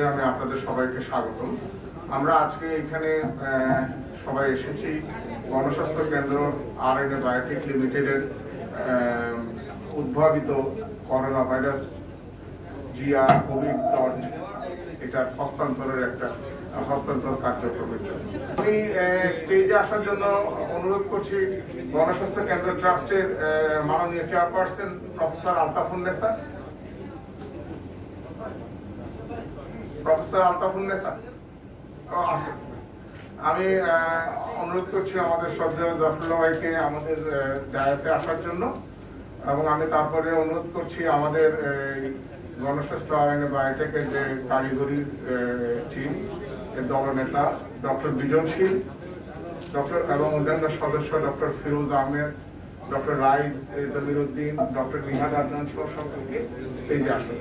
আমি আপনাদের সবাইকে স্বাগতম। আমরা আজকে এখানে সবাই এসেছি গণস্বাস্থ্য কেন্দ্র আরএনএ বায়োটেক লিমিটেডের উদ্ভাবিত করোনা ভাইরাস জিয়া কোভিড ডট এটার হস্তান্তর কার্যক্রমের জন্য আমি স্টেজে আসার জন্য অনুরোধ করছি গণস্বাস্থ্য কেন্দ্র ট্রাস্টের মাননীয় চেয়ারপারসন প্রফেসর আলতাফুন্নেসা। আমি অনুরোধ করছি আমাদের শ্রদ্ধেয় জাফরুল্লাহ ভাইকে আমাদের ডায়াসে আসার জন্য, এবং আমি তারপরে অনুরোধ করছি আমাদের গণস্বাস্থ্য আরএনএ বায়োটেকের যে কারিগরি টিম এর দলনেতা ডক্টর বিজনশীল এবং অন্যান্য সদস্য doctor Firoz Ahmed, doctor Raid Jamiruddin, doctor Nihad Adnan সহ সকলকে স্টেজে আসেন।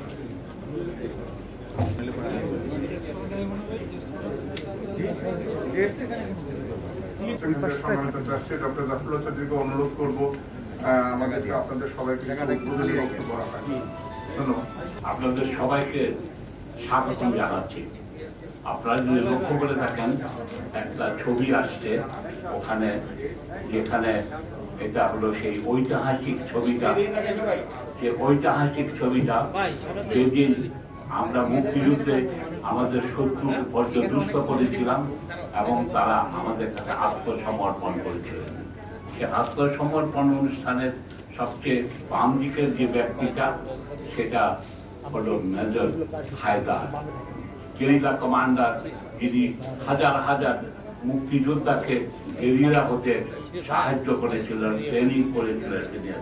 ডক্টর জাফরুল্লাহ চৌধুরীকে অনুরোধ করবো আমাদেরকে আপনাদের সবাইকে বক্তব্য রাখার। ধন্যবাদ। আপনাদের সবাইকে স্বাগত জানাচ্ছি। আপনারা যদি লক্ষ্য করে থাকেন, একটা ছবি আসছে ওখানে, যেখানে এটা হলো সেই ঐতিহাসিক ছবিটা, যে ঐতিহাসিক ছবিটা যেদিন আমরা মুক্তিযুদ্ধে আমাদের শত্রু পর্যদুস্ত করেছিলাম এবং তারা আমাদের কাছে আত্মসমর্পণ করেছিলেন। সে আত্মসমর্পণ অনুষ্ঠানের সবচেয়ে বাম দিকের যে ব্যক্তিটা, সেটা হলো মেজর হায়দার, গেরিলা কমান্ডার, যিনি হাজার হাজার মুক্তিযোদ্ধাকে গেরিলা হতে সাহায্য করেছিলেন, ট্রেনিং করেছিলেন।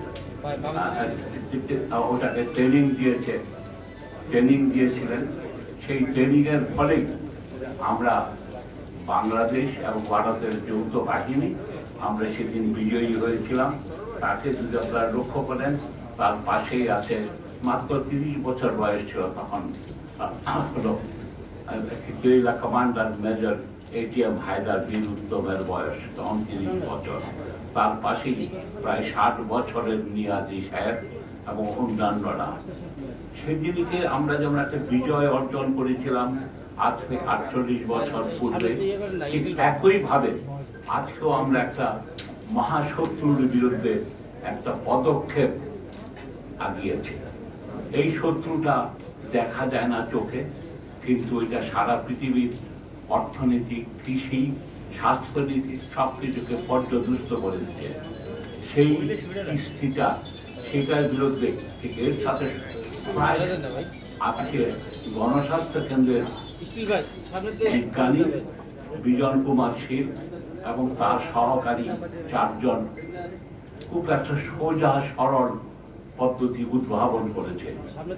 ওটাকে ট্রেনিং দিয়েছিলেন। সেই ট্রেনিং এর ফলেই আমরা বাংলাদেশ এবং ভারতের যৌথ বাহিনী আমরা সেদিন বিজয়ী হয়েছিলাম। তাকে যদি আপনারা লক্ষ্য করেন, তার পাশেই আছে, মাত্র 30 বছর বয়স ছিল তখন, হলো guerrilla commander major ATM Haidar Bir উত্তমের বয়স তখন 30 বছর। তার পাশেই প্রায় 60 বছরের নিয়াজি সাহেব এবং অন্যান্যরা। সেদিনকে আমরা যেমন একটা বিজয় অর্জন করেছিলাম আজ থেকে 48 বছর পূর্বে, ঠিক একইভাবে আজকেও আমরা একটা মহাশত্রুর বিরুদ্ধে একটা পদক্ষেপ আগিয়েছি। এই শত্রুটা দেখা যায় না চোখে, কিন্তু এটা সারা পৃথিবীর অর্থনীতি, কৃষি, স্বাস্থ্যনীতি সবকিছুকে পর্যদুস্ত করে দিচ্ছে। সেই কৃষ্টিটা, সেটার বিরুদ্ধে ঠিক এর সাথে প্রায় আজকে গণস্বাস্থ্য কেন্দ্রের বিজ্ঞানী বিজন কুমার শীল এবং তার সহকারী 4 জন খুব একটা সোজা সরল পদ্ধতি উদ্ভাবন করেছে।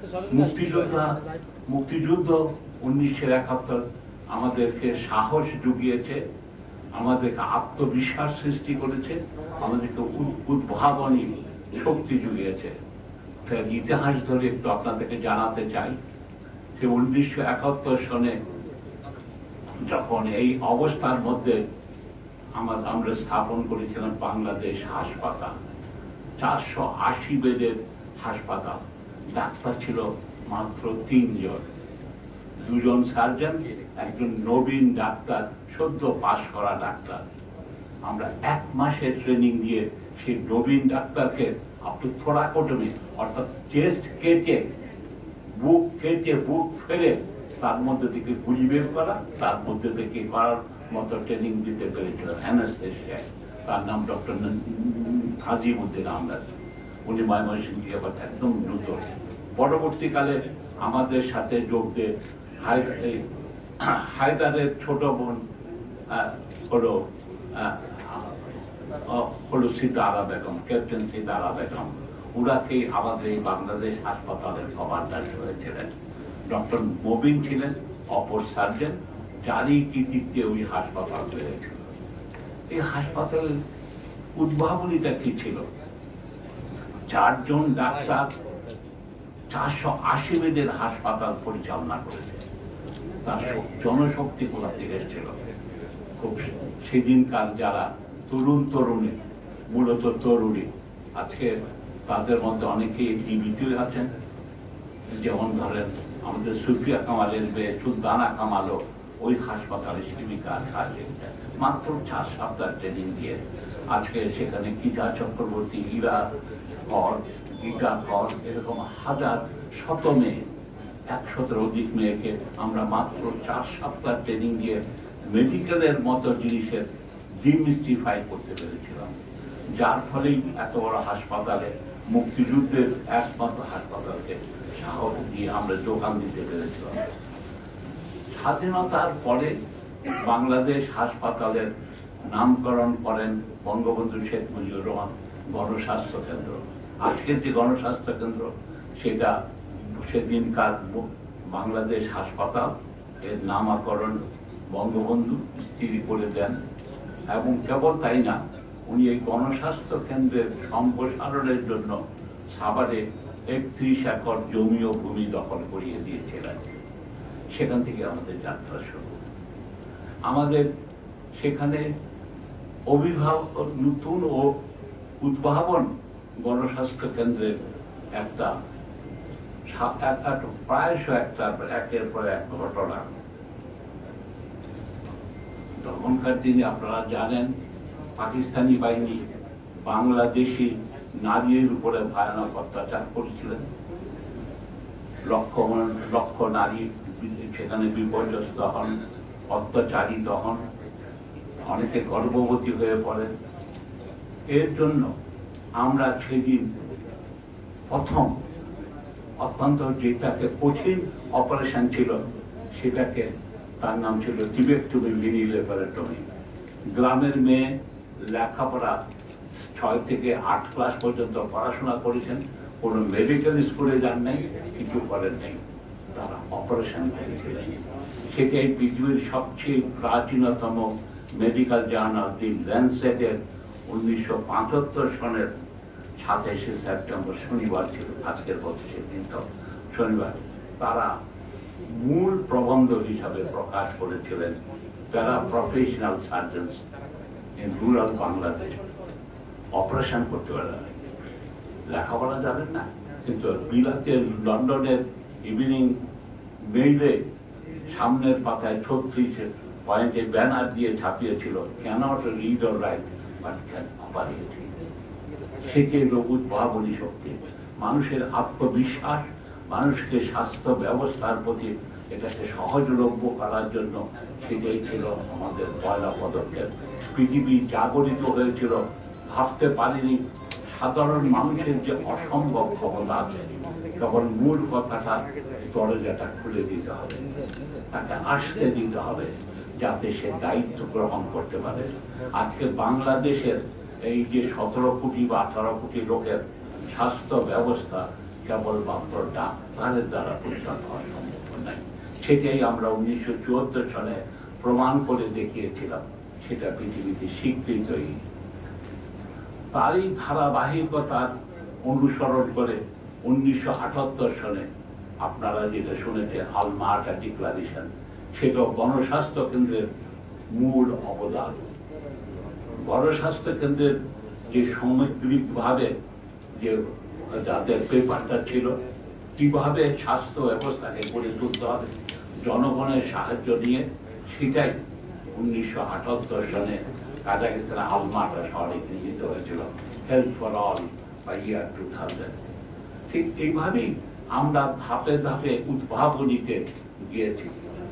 মুক্তিযুদ্ধ 1971 আমাদেরকে সাহস জুগিয়েছে, আমাদেরকে আত্মবিশ্বাস সৃষ্টি করেছে, আমাদেরকে উদ্ভাবনী শক্তি জুগিয়েছে। ইতিহাস ধরে একটু আপনাদেরকে জানাতে চাই যে 1971 সনে যখন এই অবস্থার মধ্যে আমরা স্থাপন করেছিলাম বাংলাদেশ হাসপাতাল, 480 বেডের হাসপাতাল। ডাক্তার ছিল মাত্র 3 জন, 2 জন সার্জন, একজন নবীন ডাক্তার, সদ্য পাশ করা ডাক্তার। আমরা 1 মাসের ট্রেনিং দিয়ে সেই নবীন ডাক্তারকে আপনি থোরাকোটমি অর্থাৎ চেস্ট কেটে বুক ফেলে তার মধ্যে থেকে গুলি বের করা, তার মধ্যে থেকে করার মতো ট্রেনিং দিতে পেরেছিল অ্যানেস্থেসিয়া। তার নাম ডক্টর নাজিমউদ্দিন আহমেদ। উনি ময়মনসিংহ দিয়ে একদম দ্রুত। পরবর্তীকালে আমাদের সাথে যোগ দিয়ে হায়দারের ছোট বোন হলো সিতারা বেগম, ক্যাপ্টেন সিতারা বেগম। ওনাকেই আমাদের এই বাংলাদেশ হাসপাতালের কমান্ডার হয়েছিলেন। ডক্টর মবিন ছিলেন অপর সার্জন, যারই কৃতিত্বে ওই হাসপাতাল হয়েছিল। এই হাসপাতালের উদ্ভাবনীটা কি ছিল? 4 জন ডাক্তার 480 বেডের হাসপাতাল পরিচালনা করেছে। তার জনশক্তি কোথা থেকে এসেছিল? খুব সেদিনকার যারা তরুণী, মূলত তরুণী, আজকে তাদের মধ্যে অনেকেই টিভিতে আছেন, যেমন ধরেন আমাদের সুফিয়া কামালের মেয়ে সুলতানা কামালও ওই হাসপাতালে সেবিকা আছে। মাত্র 4 সপ্তাহ ট্রেনিং দিয়ে আজকে সেখানে গীতা চক্রবর্তী, ইরা কর, গীতা কর, এরকম হাজার শত মেয়ে, 100-এর অধিক মেয়েকে আমরা মাত্র 4 সপ্তাহ ট্রেনিং দিয়ে মেডিকেলের মতো জিনিসের ডিমিস্টিফাই করতে পেরেছিলাম, যার ফলেই এত বড় হাসপাতালে, মুক্তিযুদ্ধের একমাত্র হাসপাতালকে সাহস দিয়ে আমরা যোগান দিতে পেরেছিলাম। স্বাধীনতার পরে বাংলাদেশ হাসপাতালের নামকরণ করেন বঙ্গবন্ধু শেখ মুজিবুর রহমান গণস্বাস্থ্য কেন্দ্র। আজকের যে গণস্বাস্থ্য কেন্দ্র সেটা সেদিনকার বাংলাদেশ হাসপাতাল এর নামকরণ বঙ্গবন্ধু স্থির করে দেন। এবং কেবল তাই না, উনি এই গণস্বাস্থ্য কেন্দ্রের সম্প্রসারণের জন্য সাভারে 31 একর জমি ও ভূমি দখল করিয়ে দিয়েছিলেন। সেখান থেকে আমাদের যাত্রা শুরু। আমাদের সেখানে নতুন ও উদ্ভাবন গণস্বাস্থ্য কেন্দ্রের একটা প্রায়শ একের পর এক ঘটনা। তখনকার দিনে আপনারা জানেন, পাকিস্তানি বাহিনী বাংলাদেশি নারীর উপরে ভয়ানক অত্যাচার করেছিলেন। লক্ষ নারী সেখানে বিপর্যস্ত হন, অত্যাচারিত হন, অনেকে গর্ভবতী হয়ে পড়েন। এর জন্য আমরা সেদিন প্রথম অত্যন্ত যেটাকে কঠিন অপারেশন ছিল, সেটাকে তার নাম ছিল টিবেক্টমি মিনি লেপারেটমি। গ্রামের মেয়ে লেখাপড়া 6 থেকে 8 ক্লাস পর্যন্ত পড়াশোনা করেছেন, কোনো মেডিকেল স্কুলে যান নাই, কিছু করেন নাই, তারা অপারেশন করেছিলেন। সেটাই পৃথিবীর সবচেয়ে প্রাচীনতম মেডিকেল জার্নাল দি ল্যান্সেটের 1975 সনের 27শে সেপ্টেম্বর শনিবার ছিল, আজকের 25 দিন তো শনিবার, তারা মূল প্রবন্ধ হিসাবে প্রকাশ করেছিলেন para professional surgeons in rural Bangladesh. Operation করতে পারেন, লেখাপড়া জানেন না, কিন্তু বিলাতের লন্ডনের ইভিনিং মেইলে সামনের পাতায় 36 পয়েন্টে ব্যানার দিয়ে ছাপিয়েছিল, cannot read or write but can operate. সেটি হলো উদ্ভাবনী শক্তি, মানুষের আত্মবিশ্বাস, মানুষকে স্বাস্থ্য ব্যবস্থার প্রতি এটাকে সহজলভ্য করার জন্য সেটাই ছিল আমাদের পয়লা পদক্ষেপ। পৃথিবী জাগরিত হয়েছিল, ভাবতে পারিনি সাধারণ মানুষের যে অসম্ভব ক্ষমতা আছে, তখন মূল কথাটা দরজাটা খুলে দিতে হবে, তাকে আসতে দিতে হবে, যাতে সে দায়িত্ব গ্রহণ করতে পারে। আজকে বাংলাদেশের এই যে 17 কোটি বা 18 কোটি লোকের স্বাস্থ্য ব্যবস্থা কেবলমাত্র ডাক্তারের দ্বারা পরিচালনা হওয়া সম্ভব নয়। সেটাই আমরা 1974 সালে প্রমাণ করে দেখিয়েছিলাম, সেটা পৃথিবীতে স্বীকৃতই। তারই ধারাবাহিকতার অনুসরণ করে 1978 সালে আপনারা যেটা শুনেছেন আলমার্টা ডিক্লারেশন, সেটা গণস্বাস্থ্য কেন্দ্রের মূল অবদান। গণস্বাস্থ্য কেন্দ্রের যে সামগ্রিকভাবে যে যাদের পেপারটা ছিল, কিভাবে স্বাস্থ্য ব্যবস্থাকে গড়ে তুলতে হবে জনগণের সাহায্য নিয়ে, সেটাই 1978 সালে কাজাকিস্তান আলমাটা শহরে গৃহীত হয়েছিল, health for all by year 2000। ঠিক এইভাবেই আমরা ধাপে ধাপে উদ্ভাবনীতে গিয়েছি।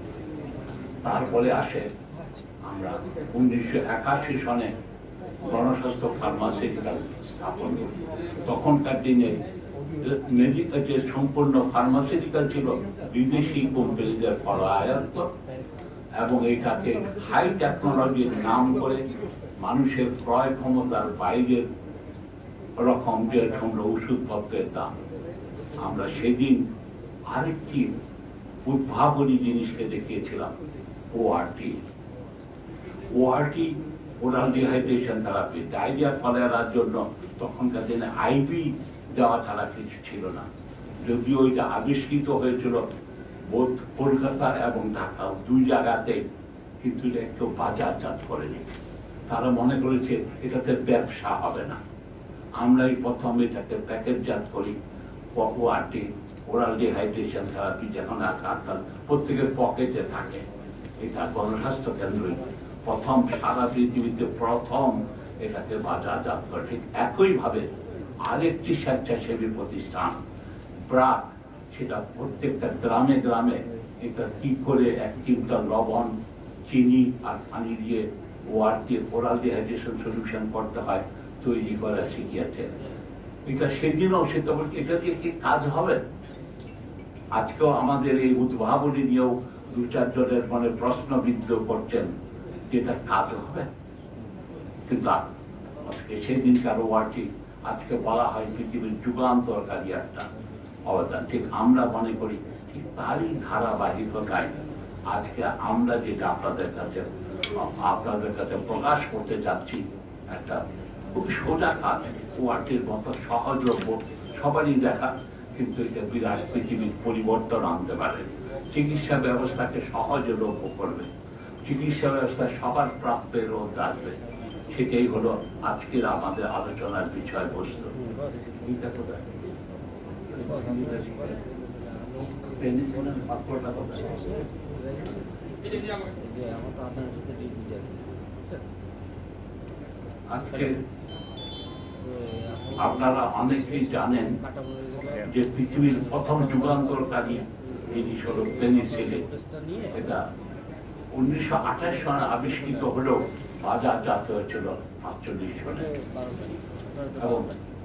তারপরে আসে আমরা 1981 সনে গণস্বাস্থ্য ফার্মাসিউটিক্যাল স্থাপন করি। তখনকার দিনে মেডিকেল যে সম্পূর্ণ ফার্মাসিউটিক্যাল ছিল বিদেশি কোম্পানিদের আয়ত্ত, এবং এটাকে হাই টেকনোলজির নাম করে মানুষের ক্রয় ক্ষমতার বাইরের রকম যে ওষুধপত্রের দাম। আমরা সেদিন আরেকটি উদ্ভাবনী জিনিসকে দেখিয়েছিলাম, ORT. Oral dehydration therapy, diarrhoea কলেরার জন্য তখনকার দিনে আইভি দেওয়া ছাড়া কিছু ছিল না। যদিও এটা আবিষ্কৃত হয়েছিল বোধ কলকাতা এবং ঢাকা 2 জায়গাতে, কিন্তু এটা একটু বাজারজাত করেনি। তারা মনে করেছে এটাতে ব্যবসা হবে না। আমরাই প্রথম এটাকে প্যাকেটজাত করি, ওআরটি ওরাল ডিহাইড্রেশন থেরাপি যেখানে আজকাল প্রত্যেকের পকেটে থাকে। এটা গণস্বাস্থ্য কেন্দ্রই প্রথম সারা পৃথিবীতে প্রথম এটাকে বাজারজাত করে। ঠিক একইভাবে আরেকটি স্বেচ্ছাসেবী প্রতিষ্ঠান ব্রাক, সেটা প্রত্যেকটা গ্রামে গ্রামে এটা কি করে 1 চিমটা লবণ, চিনি আর পানি দিয়ে ওরাল ডিহাইড্রেশন সলিউশন করতে হয় তৈরি করা শিখিয়েছে। এটা সেদিনও সে তো এটা দিয়ে কি কাজ হবে? আজকেও আমাদের এই উদ্ভাবনী নিয়েও 2-4 জনের মনে প্রশ্নবিদ্ধ করছেন যেটা কাজ হবে, কিন্তু আজকে সেদিনকার ওয়ার্ডটি আজকে বলা হয় পৃথিবীর যুগান্তরকারী একটা অবদান। ঠিক আমরা মনে করি ঠিক তারই ধারাবাহিকতায় আজকে আমরা যেটা আপনাদের কাছে প্রকাশ করতে যাচ্ছি, একটা খুব সোজা কাজ, ওয়ার্ডটির মতো সহজলভ্য, সবারই দেখা, কিন্তু এটা বিরাট পৃথিবীর পরিবর্তন আনতে পারে। চিকিৎসা ব্যবস্থাকে সহজলভ্য করবে, চিকিৎসা ব্যবস্থা সবার প্রাপ্যের মধ্যে আসবে। সেটাই হলো আজকের আমাদের আলোচনার বিষয়বস্তু। আজকে আপনারা অনেকেই জানেন যে পৃথিবীর প্রথম যুগান্তরকারী জিনিস হল পেনিসিলিন। এটা 1928 সনে আবিষ্কৃত হলেও বাজারজাত হয়েছিল 45 সনে। এবং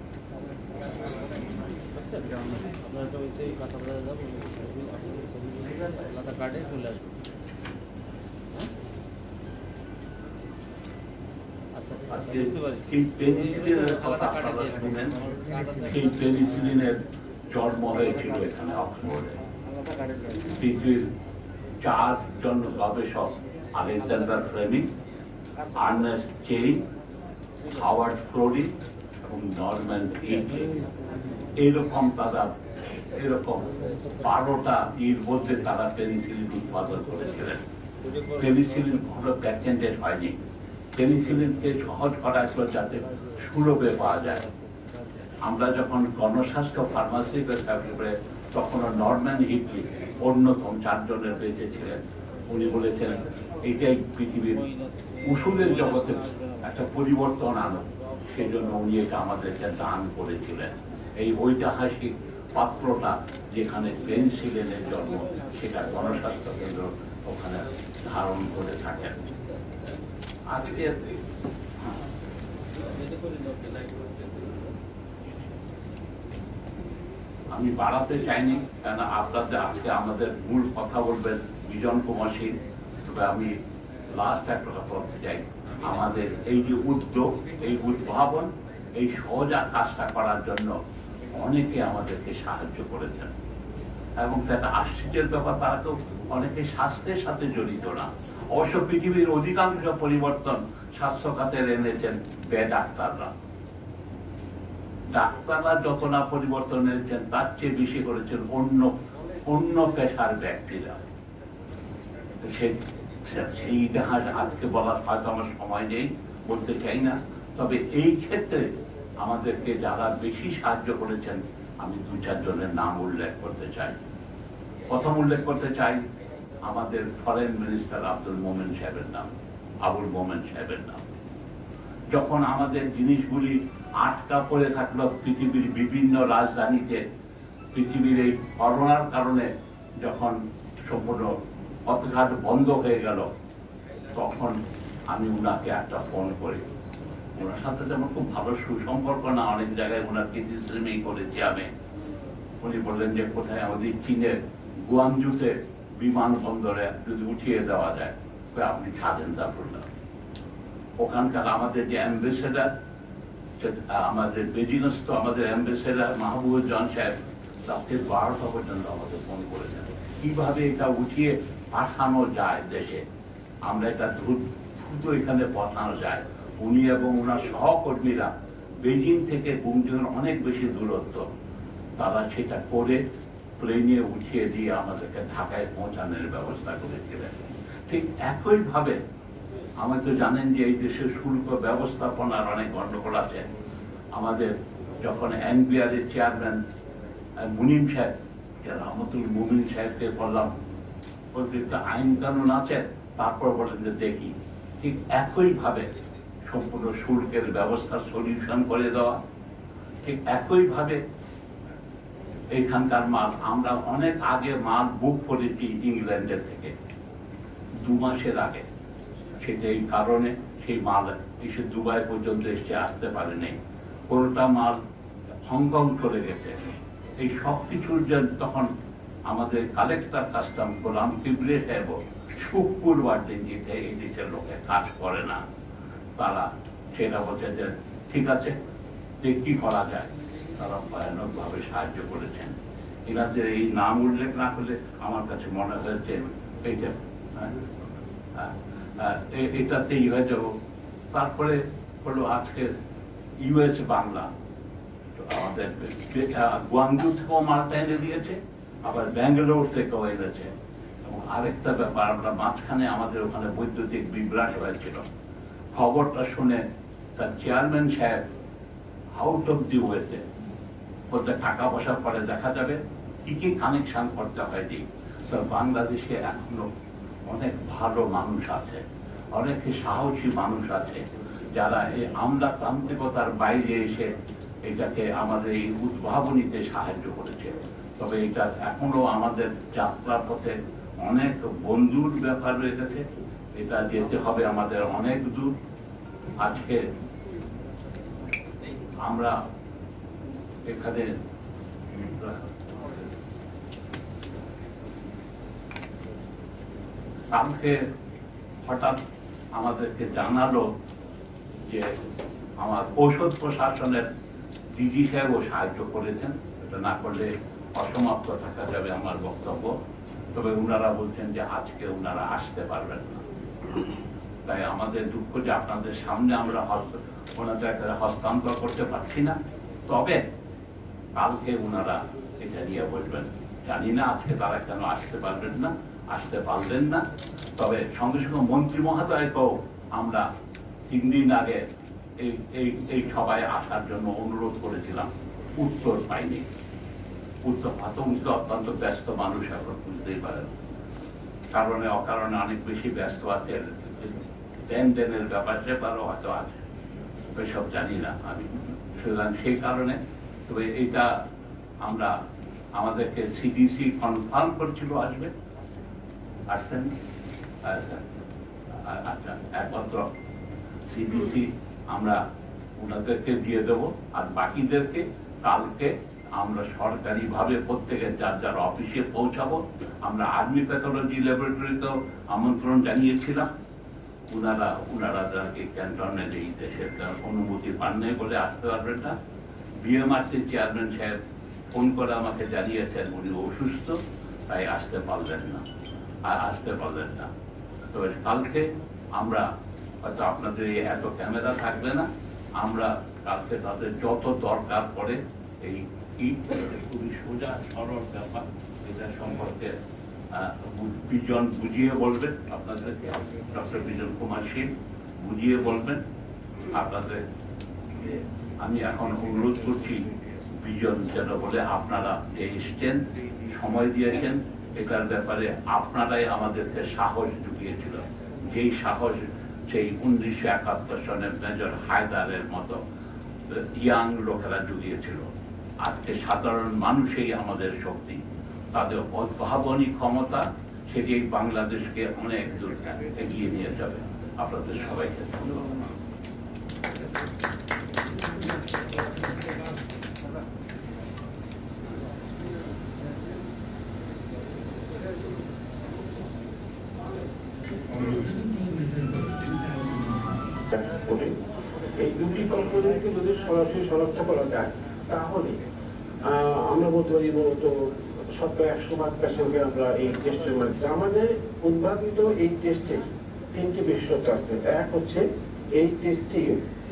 এই পেনিসিলিনের কথা আপনারা শুনেন, এই পেনিসিলিনের জন্ম হয়েছিল এখানে অক্সফোর্ডে। পৃথিবীর 4 জন গবেষক, আলেকজান্ডার ফ্লেমিং, আর্নেস্ট চেরি, হাওয়ার্ড ফ্রোডি এবং নরম্যান এইচে, এইরকম তারা এরকম 12টা এর মধ্যে তারা পেনিসিলিন উৎপাদন করেছিলেন। পেনিসিলিন কোনো প্যাটেন্টেড হয়নি। পেনিসিলিনকে সহজ করা হয়েছিল যাতে সুলভে পাওয়া যায়। আমরা যখন গণস্বাস্থ্য ফার্মাসিউটিক্যাল ফ্যাক্টরি, তখন নরম্যান হিটলি অন্যতম 4 জনের বেঁচে ছিলেন। উনি বলেছেন এটাই পৃথিবীর ওষুধের জগতে একটা পরিবর্তন আনো, সেই জন্য উনি এটা আমাদেরকে দান করেছিলেন। এই ঐতিহাসিক পাত্রটা যেখানে পেনিসিলিনের জন্ম, সেটা গণস্বাস্থ্য কেন্দ্র ওখানে ধারণ করে থাকেন। আজকে আমি বাড়াতে চাইনি, কেন আপনাদের আজকে আমাদের মূল কথা বলবেন বিজন কুমার সিং। তবে আমি লাস্ট একটা কথা বলতে চাই, আমাদের এই যে উদ্যোগ, এই উদ্ভাবন, এই সহজা কাজটা করার জন্য অনেকে আমাদেরকে সাহায্য করেছেন। এবং একটা আশ্চর্যের ব্যাপার, তারা তো অনেকে স্বাস্থ্যের সাথে জড়িত না। অবশ্য পৃথিবীর অধিকাংশ পরিবর্তন স্বাস্থ্য খাতের এনেছেন ডাক্তাররা। ডাক্তাররা যত না পরিবর্তন এনেছেন, তার চেয়ে বেশি করেছেন অন্য পেশার ব্যক্তিরা। সেই ইতিহাস আজকে বলার হয়তো আমার সময় নেই, বলতে চাই না। তবে এই ক্ষেত্রে আমাদেরকে যারা বেশি সাহায্য করেছেন, আমি 2-4 জনের নাম উল্লেখ করতে চাই। প্রথম উল্লেখ করতে চাই আমাদের ফরেন মিনিস্টার আব্দুল মোমেন সাহেবের নাম, আবুল মোমেন সাহেবের নাম। যখন আমাদের জিনিসগুলি আটকা পড়ে থাকলো পৃথিবীর বিভিন্ন রাজধানীতে, পৃথিবীর এই করোনার কারণে যখন সম্পূর্ণ পথঘাট বন্ধ হয়ে গেল, তখন আমি উনাকে একটা ফোন করি। ওনার সাথে যেমন খুব ভালো সুসম্পর্ক না, অনেক জায়গায় ওনার কৃতিশ্রমী করেছি আমি। উনি বললেন যে কোথায় আমাদের চীনের গুয়াংজুতে বিমানবন্দরে যদি উঠিয়ে দেওয়া যায়, আপনি ছাড়েন। তারপর ওখানকার আমাদের যে অ্যাম্বাসেডার, আমাদের বেজিনস্থ আমাদের অ্যাম্বাসেডার মাহবুবুজ্জামান সাহেব, রাত্রে 12টা পর্যন্ত আমাদের ফোন করেছেন কিভাবে এটা উঠিয়ে পাঠানো যায় দেশে, আমরা এটা দ্রুত এখানে পাঠানো যায়। উনি এবং ওনার সহকর্মীরা বেজিং থেকে গুমজুর অনেক বেশি দূরত্ব, তারা সেটা করে প্লেনে উঠিয়ে দিয়ে আমাদেরকে ঢাকায় পৌঁছানোর ব্যবস্থা করেছিলেন। ঠিক একইভাবে আমাদের তো জানেন যে এই দেশের শুল্ক ব্যবস্থাপনার অনেক গণ্ডগোল আছে। আমাদের যখন এনবিআর এর চেয়ারম্যান মুনিম সাহেব রহমতুল মুমিন সাহেবকে বললাম প্রত্যেকটা আইন কানুন আছে, তারপর বলেন যে দেখি। ঠিক একইভাবে সম্পূর্ণ শুল্কের ব্যবস্থা সলিউশন করে দেওয়া, ঠিক একইভাবে এইখানকার মাল আমরা অনেক আগে মাল বুক করেছি ইংল্যান্ডের থেকে 2 মাসের আগে। সেটা এই কারণে সেই মাল এসে দুবাই পর্যন্ত এসে আসতে পারেনি, কোনোটা মাল হংকং চলে গেছে। এই সব কিছুর জন্য তখন আমাদের কালেক্টর কাস্টম গোলাম কিবলে সাহেব শুক্রবার দিন যেতে এই দেশের লোকে কাজ করে না, তারা সেটা বলছে যে ঠিক আছে যে কি করা যায়, তারা ভয়ানক ভাবে সাহায্য করেছেন। এনাদের এই নাম উল্লেখ না করলে আমার কাছে মনে হয়েছে এইটা এটাতেই হয়ে যাব। তারপরে হলো আজকে ইউএস বাংলা আমাদের গুয়াংজু থেকেও মালটা এনে দিয়েছে, আবার ব্যাঙ্গালোর থেকেও এনেছে। এবং আরেকটা ব্যাপার, আমরা মাঝখানে আমাদের ওখানে বৈদ্যুতিক বিভ্রাট হয়েছিল, খবরটা শুনে তার চেয়ারম্যান সাহেব আউট অফ দি ওয়েতে বলতে টাকা পয়সা পরে দেখা যাবে কি কি কানেকশন করতে হয়। তো বাংলাদেশে এখনো অনেক ভালো মানুষ আছে, অনেক সাহসী মানুষ আছে যারা এই আমলাতান্ত্রিকতার বাইরে এসে এটাকে আমাদের এই উদ্ভাবনীতে সাহায্য করেছে। তবে এটা এখনো আমাদের যাত্রার পথে অনেক বন্ধুর ব্যাপার রয়ে গেছে, এটা যেতে হবে আমাদের অনেক দূর। আজকে আমরা এখানে কালকে হঠাৎ আমাদেরকে জানালো যে আমার ঔষধ প্রশাসনের ডিজি সাহেবও সাহায্য করেছেন। এটা না করলে অসমাপ্ত থাকা যাবে আমার বক্তব্য। তবে ওনারা বলছেন যে আজকে ওনারা আসতে পারবেন না। তাই আমাদের দুঃখ যে আপনাদের সামনে আমরা ওনাদের হস্তান্তর করতে পারছি না। তবে কালকে ওনারা এটা নিয়ে বলবেন। জানি না আজকে তারা কেন আসতে পারবেন না, আসতে পারলেন না। তবে সঙ্গে সঙ্গে মন্ত্রী মহোদয়কেও আমরা 3 দিন আগে এই সভায় আসার জন্য অনুরোধ করেছিলাম, উত্তর পাইনি। উত্তর প্রাথমিক অত্যন্ত ব্যস্ত মানুষ, এখন বুঝতেই পারেন কারণে অকারণে অনেক বেশি ব্যস্ত আছে, লেনদেনের ব্যাপার সেবারও হয়তো আছে, সব জানি না আমি। সুতরাং সেই কারণে তবে এটা আমরা আমাদেরকে সিডিসি কনফার্ম করছিল আসবে, আসছেন। আচ্ছা, একমাত্র সিডিসি আমরা ওনাদেরকে দিয়ে দেবো, আর বাকিদেরকে কালকে আমরা সরকারি ভাবে প্রত্যেকের যার যার অফিসে পৌঁছাবো। আমরা আর্মি প্যাথোলজি ল্যাবরেটরিতেও আমন্ত্রণ জানিয়েছিলাম, ওনারা যাকে ক্যান্টনের এই দেশের অনুমতি পান নাই বলে আসতে পারবেন না। বিএমআরসি চেয়ারম্যান সাহেব ফোন করে আমাকে জানিয়েছেন উনি অসুস্থ, তাই আসতে পারলেন না। তবে কালকে আমরা হয়তো আপনাদের এত ক্যামেরা থাকবে না, আমরা কালকে তাদের যত দরকার পড়ে এই খুবই সোজা সরল ব্যাপার, এটা সম্পর্কে বিজন বুঝিয়ে বলবেন আপনাদেরকে। ডক্টর বিজন কুমার সিং বুঝিয়ে বলবেন আপনাদের। আমি এখন অনুরোধ করছি বিজন যেন বলে, আপনারা যে এসছেন, সময় দিয়েছেন, এটার ব্যাপারে আপনারাই আমাদেরকে সাহস জুগিয়েছিল। যেই সাহস সেই 1971 সনের মেজর হায়দারের মতো ইয়াং লোকেরা জুগিয়েছিল। আজকে সাধারণ মানুষই আমাদের শক্তি, তাদের উদ্ভাবনী ক্ষমতা, সেটি বাংলাদেশকে অনেক দূর এগিয়ে নিয়ে যাবে। আপনাদের সবাইকে ধন্যবাদ। এই দুটি কম্পোনেন্টকে যদি সরাসরি শনাক্ত করা যায়, তাহলে আমরা বলতে পারি মূলত 70-100 পেশেন্টকে আমরা এই টেস্টের মাধ্যমে। আমাদের উদ্ভাবিত এই টেস্টের 3টি বিশেষত্ব আছে। এক হচ্ছে এই টেস্টটি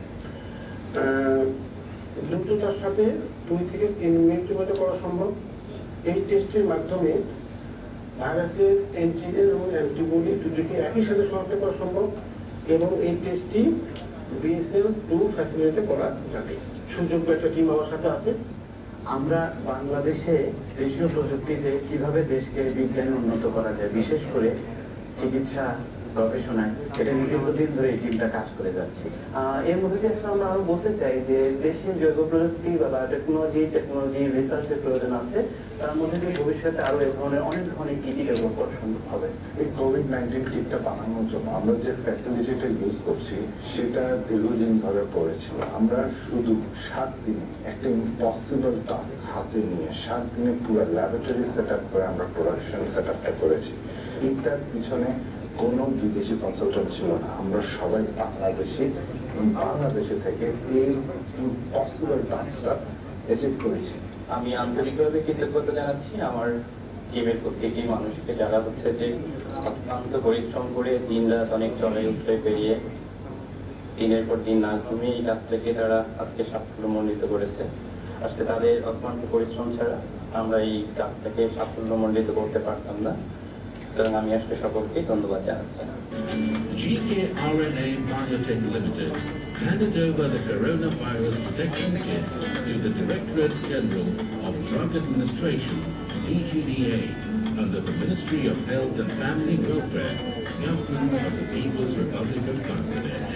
দ্রুততার সাথে 2 থেকে 3 মিনিটের মধ্যে করা সম্ভব। এই টেস্টের মাধ্যমে ভাইরাসের অ্যান্টিজেন এবং অ্যান্টিবডি দুটিকে একই সাথে শনাক্ত করা সম্ভব, এবং এই টেস্টটি BSL-2 ফ্যাসিলিটিতে করা যাবে। সুযোগ্য একটা টিম আমার সাথে আছে। আমরা বাংলাদেশে দেশীয় প্রযুক্তিতে কিভাবে দেশকে বিজ্ঞানে উন্নত করা যায়, বিশেষ করে চিকিৎসা প্রফেশনে, এটা দীর্ঘদিন ধরে এই টিমটা কাজ করে যাচ্ছে। এর মধ্যে দিয়ে আমরা আরো বলতে চাই যে দেশে জৈব প্রযুক্তি বা টেকনোলজি রিসার্চের প্রয়োজন আছে, তার মধ্যে দিয়ে ভবিষ্যতে আরো এই ধরনের অনেক ধরনের কিট ডেভেলপ করা সম্ভব হবে। এই কোভিড-19 কিটটা বানানোর জন্য আমরা যে ফ্যাসিলিটিটা ইউজ করছি সেটা দীর্ঘদিন ধরে পড়েছিল। আমরা শুধু 7 দিনে একটা ইম্পসিবল টাস্ক হাতে নিয়ে 7 দিনে পুরো ল্যাবরেটরি সেট আপ করে আমরা প্রোডাকশন সেট আপটা করেছি। এটার পিছনে কোনো বিদেশি কনসালটেন্ট ছিল না, আমরা সবাই বাংলাদেশি এবং বাংলাদেশে থেকে এই ইম্পসিবল টাস্কটা অ্যাচিভ করেছি। আমি আন্তরিকভাবে কৃতজ্ঞতা জানাচ্ছি আমার টিমের প্রত্যেকটি মানুষকে, যারা হচ্ছে যে অত্যন্ত পরিশ্রম করে দিন রাত অনেক চলে উঠে পেরিয়ে দিনের পর দিন না ঘুমিয়ে এই কাজটাকে তারা আজকে সাফল্যমণ্ডিত করেছে। আজকে তাদের অত্যন্ত পরিশ্রম ছাড়া আমরা এই কাজটাকে সাফল্যমণ্ডিত করতে পারতাম না। সুতরাং আমি আজকে সকলকে ধন্যবাদ জানাচ্ছি। GKRNA Biotech Limited handed over the coronavirus protection kit to the Directorate General of Drug Administration, DGDA, under the Ministry of Health and Family Welfare, Government of the People's Republic of Bangladesh.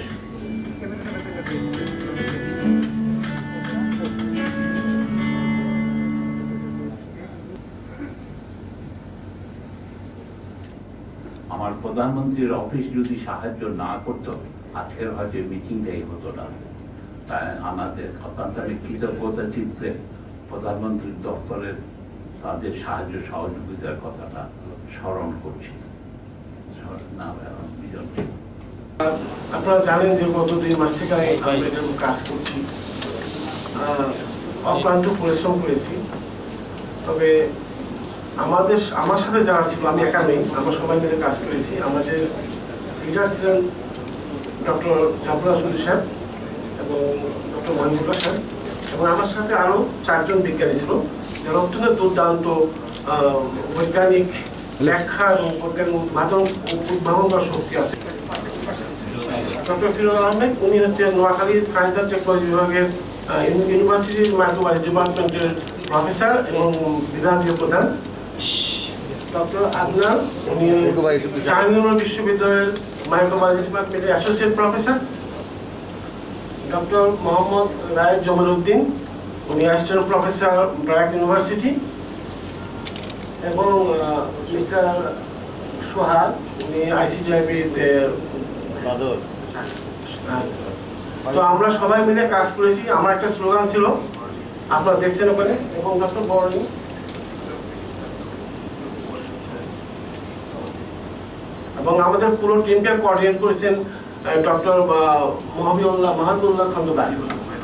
আমার প্রধানমন্ত্রীর office যদি সাহায্য না করত, আজকের হয়তো মিটিংটাই হতো না। তাই আমাদের অত্যন্ত কৃতজ্ঞতা চিত্তে প্রধানমন্ত্রীর দপ্তরের তাদের সাহায্য সহযোগিতার কথাটা স্মরণ করছি। আপনারা জানেন যে গত 2 মাস থেকে আমরা এরকম কাজ করছি, অক্লান্ত পরিশ্রম করেছি। তবে আমার সাথে যারা ছিল, আমি একা নেই, আমরা সবাই মিলে কাজ করেছি। আমাদের লিডার ছিলেন ডক্টর জাফর আসুদ্দিন সাহেব এবং ডক্টর মহিবুল্লাহ সাহেব, এবং আমার সাথে আরো 4 জন বিজ্ঞানী ছিল, যারা অত্যন্ত দুর্দান্ত বৈজ্ঞানিক ব্যাখ্যা এবং বৈজ্ঞানিক উদ্ভাবন করার শক্তি আছে। ডক্টর ফিরোজ আহমেদ, উনি হচ্ছে নোয়াখালী সায়েন্স অ্যান্ড টেকনোলজি বিভাগের ইউনিভার্সিটির মাইক্রোবায়োলজি ডিপার্টমেন্টের প্রফেসর এবং বিভাগীয় প্রধান। ডক্টর আদনান, উনি জাহাঙ্গীরনগর বিশ্ববিদ্যালয়ের মাইক্রোবায়োলজি ডিপার্টমেন্টের associate professor. Doctor Mohammad Ray Jamaluddin, উনি অ্যাসিস্ট্যান্ট প্রফেসর ব্র্যাক ইউনিভার্সিটি। এবং মিস্টার সোহাগ, উনি আইসিডিআইবিতে। তো আমরা সবাই মিলে কাজ করেছি। আমার একটা স্লোগান ছিল, আপনারা দেখছেন ওখানে, এবং ডক্টর বর্ণী এবং আমাদের পুরো টিমকে কোঅর্ডিনেট করেছেন ডক্টর মাহবুবুল্লাহ খন্দকার।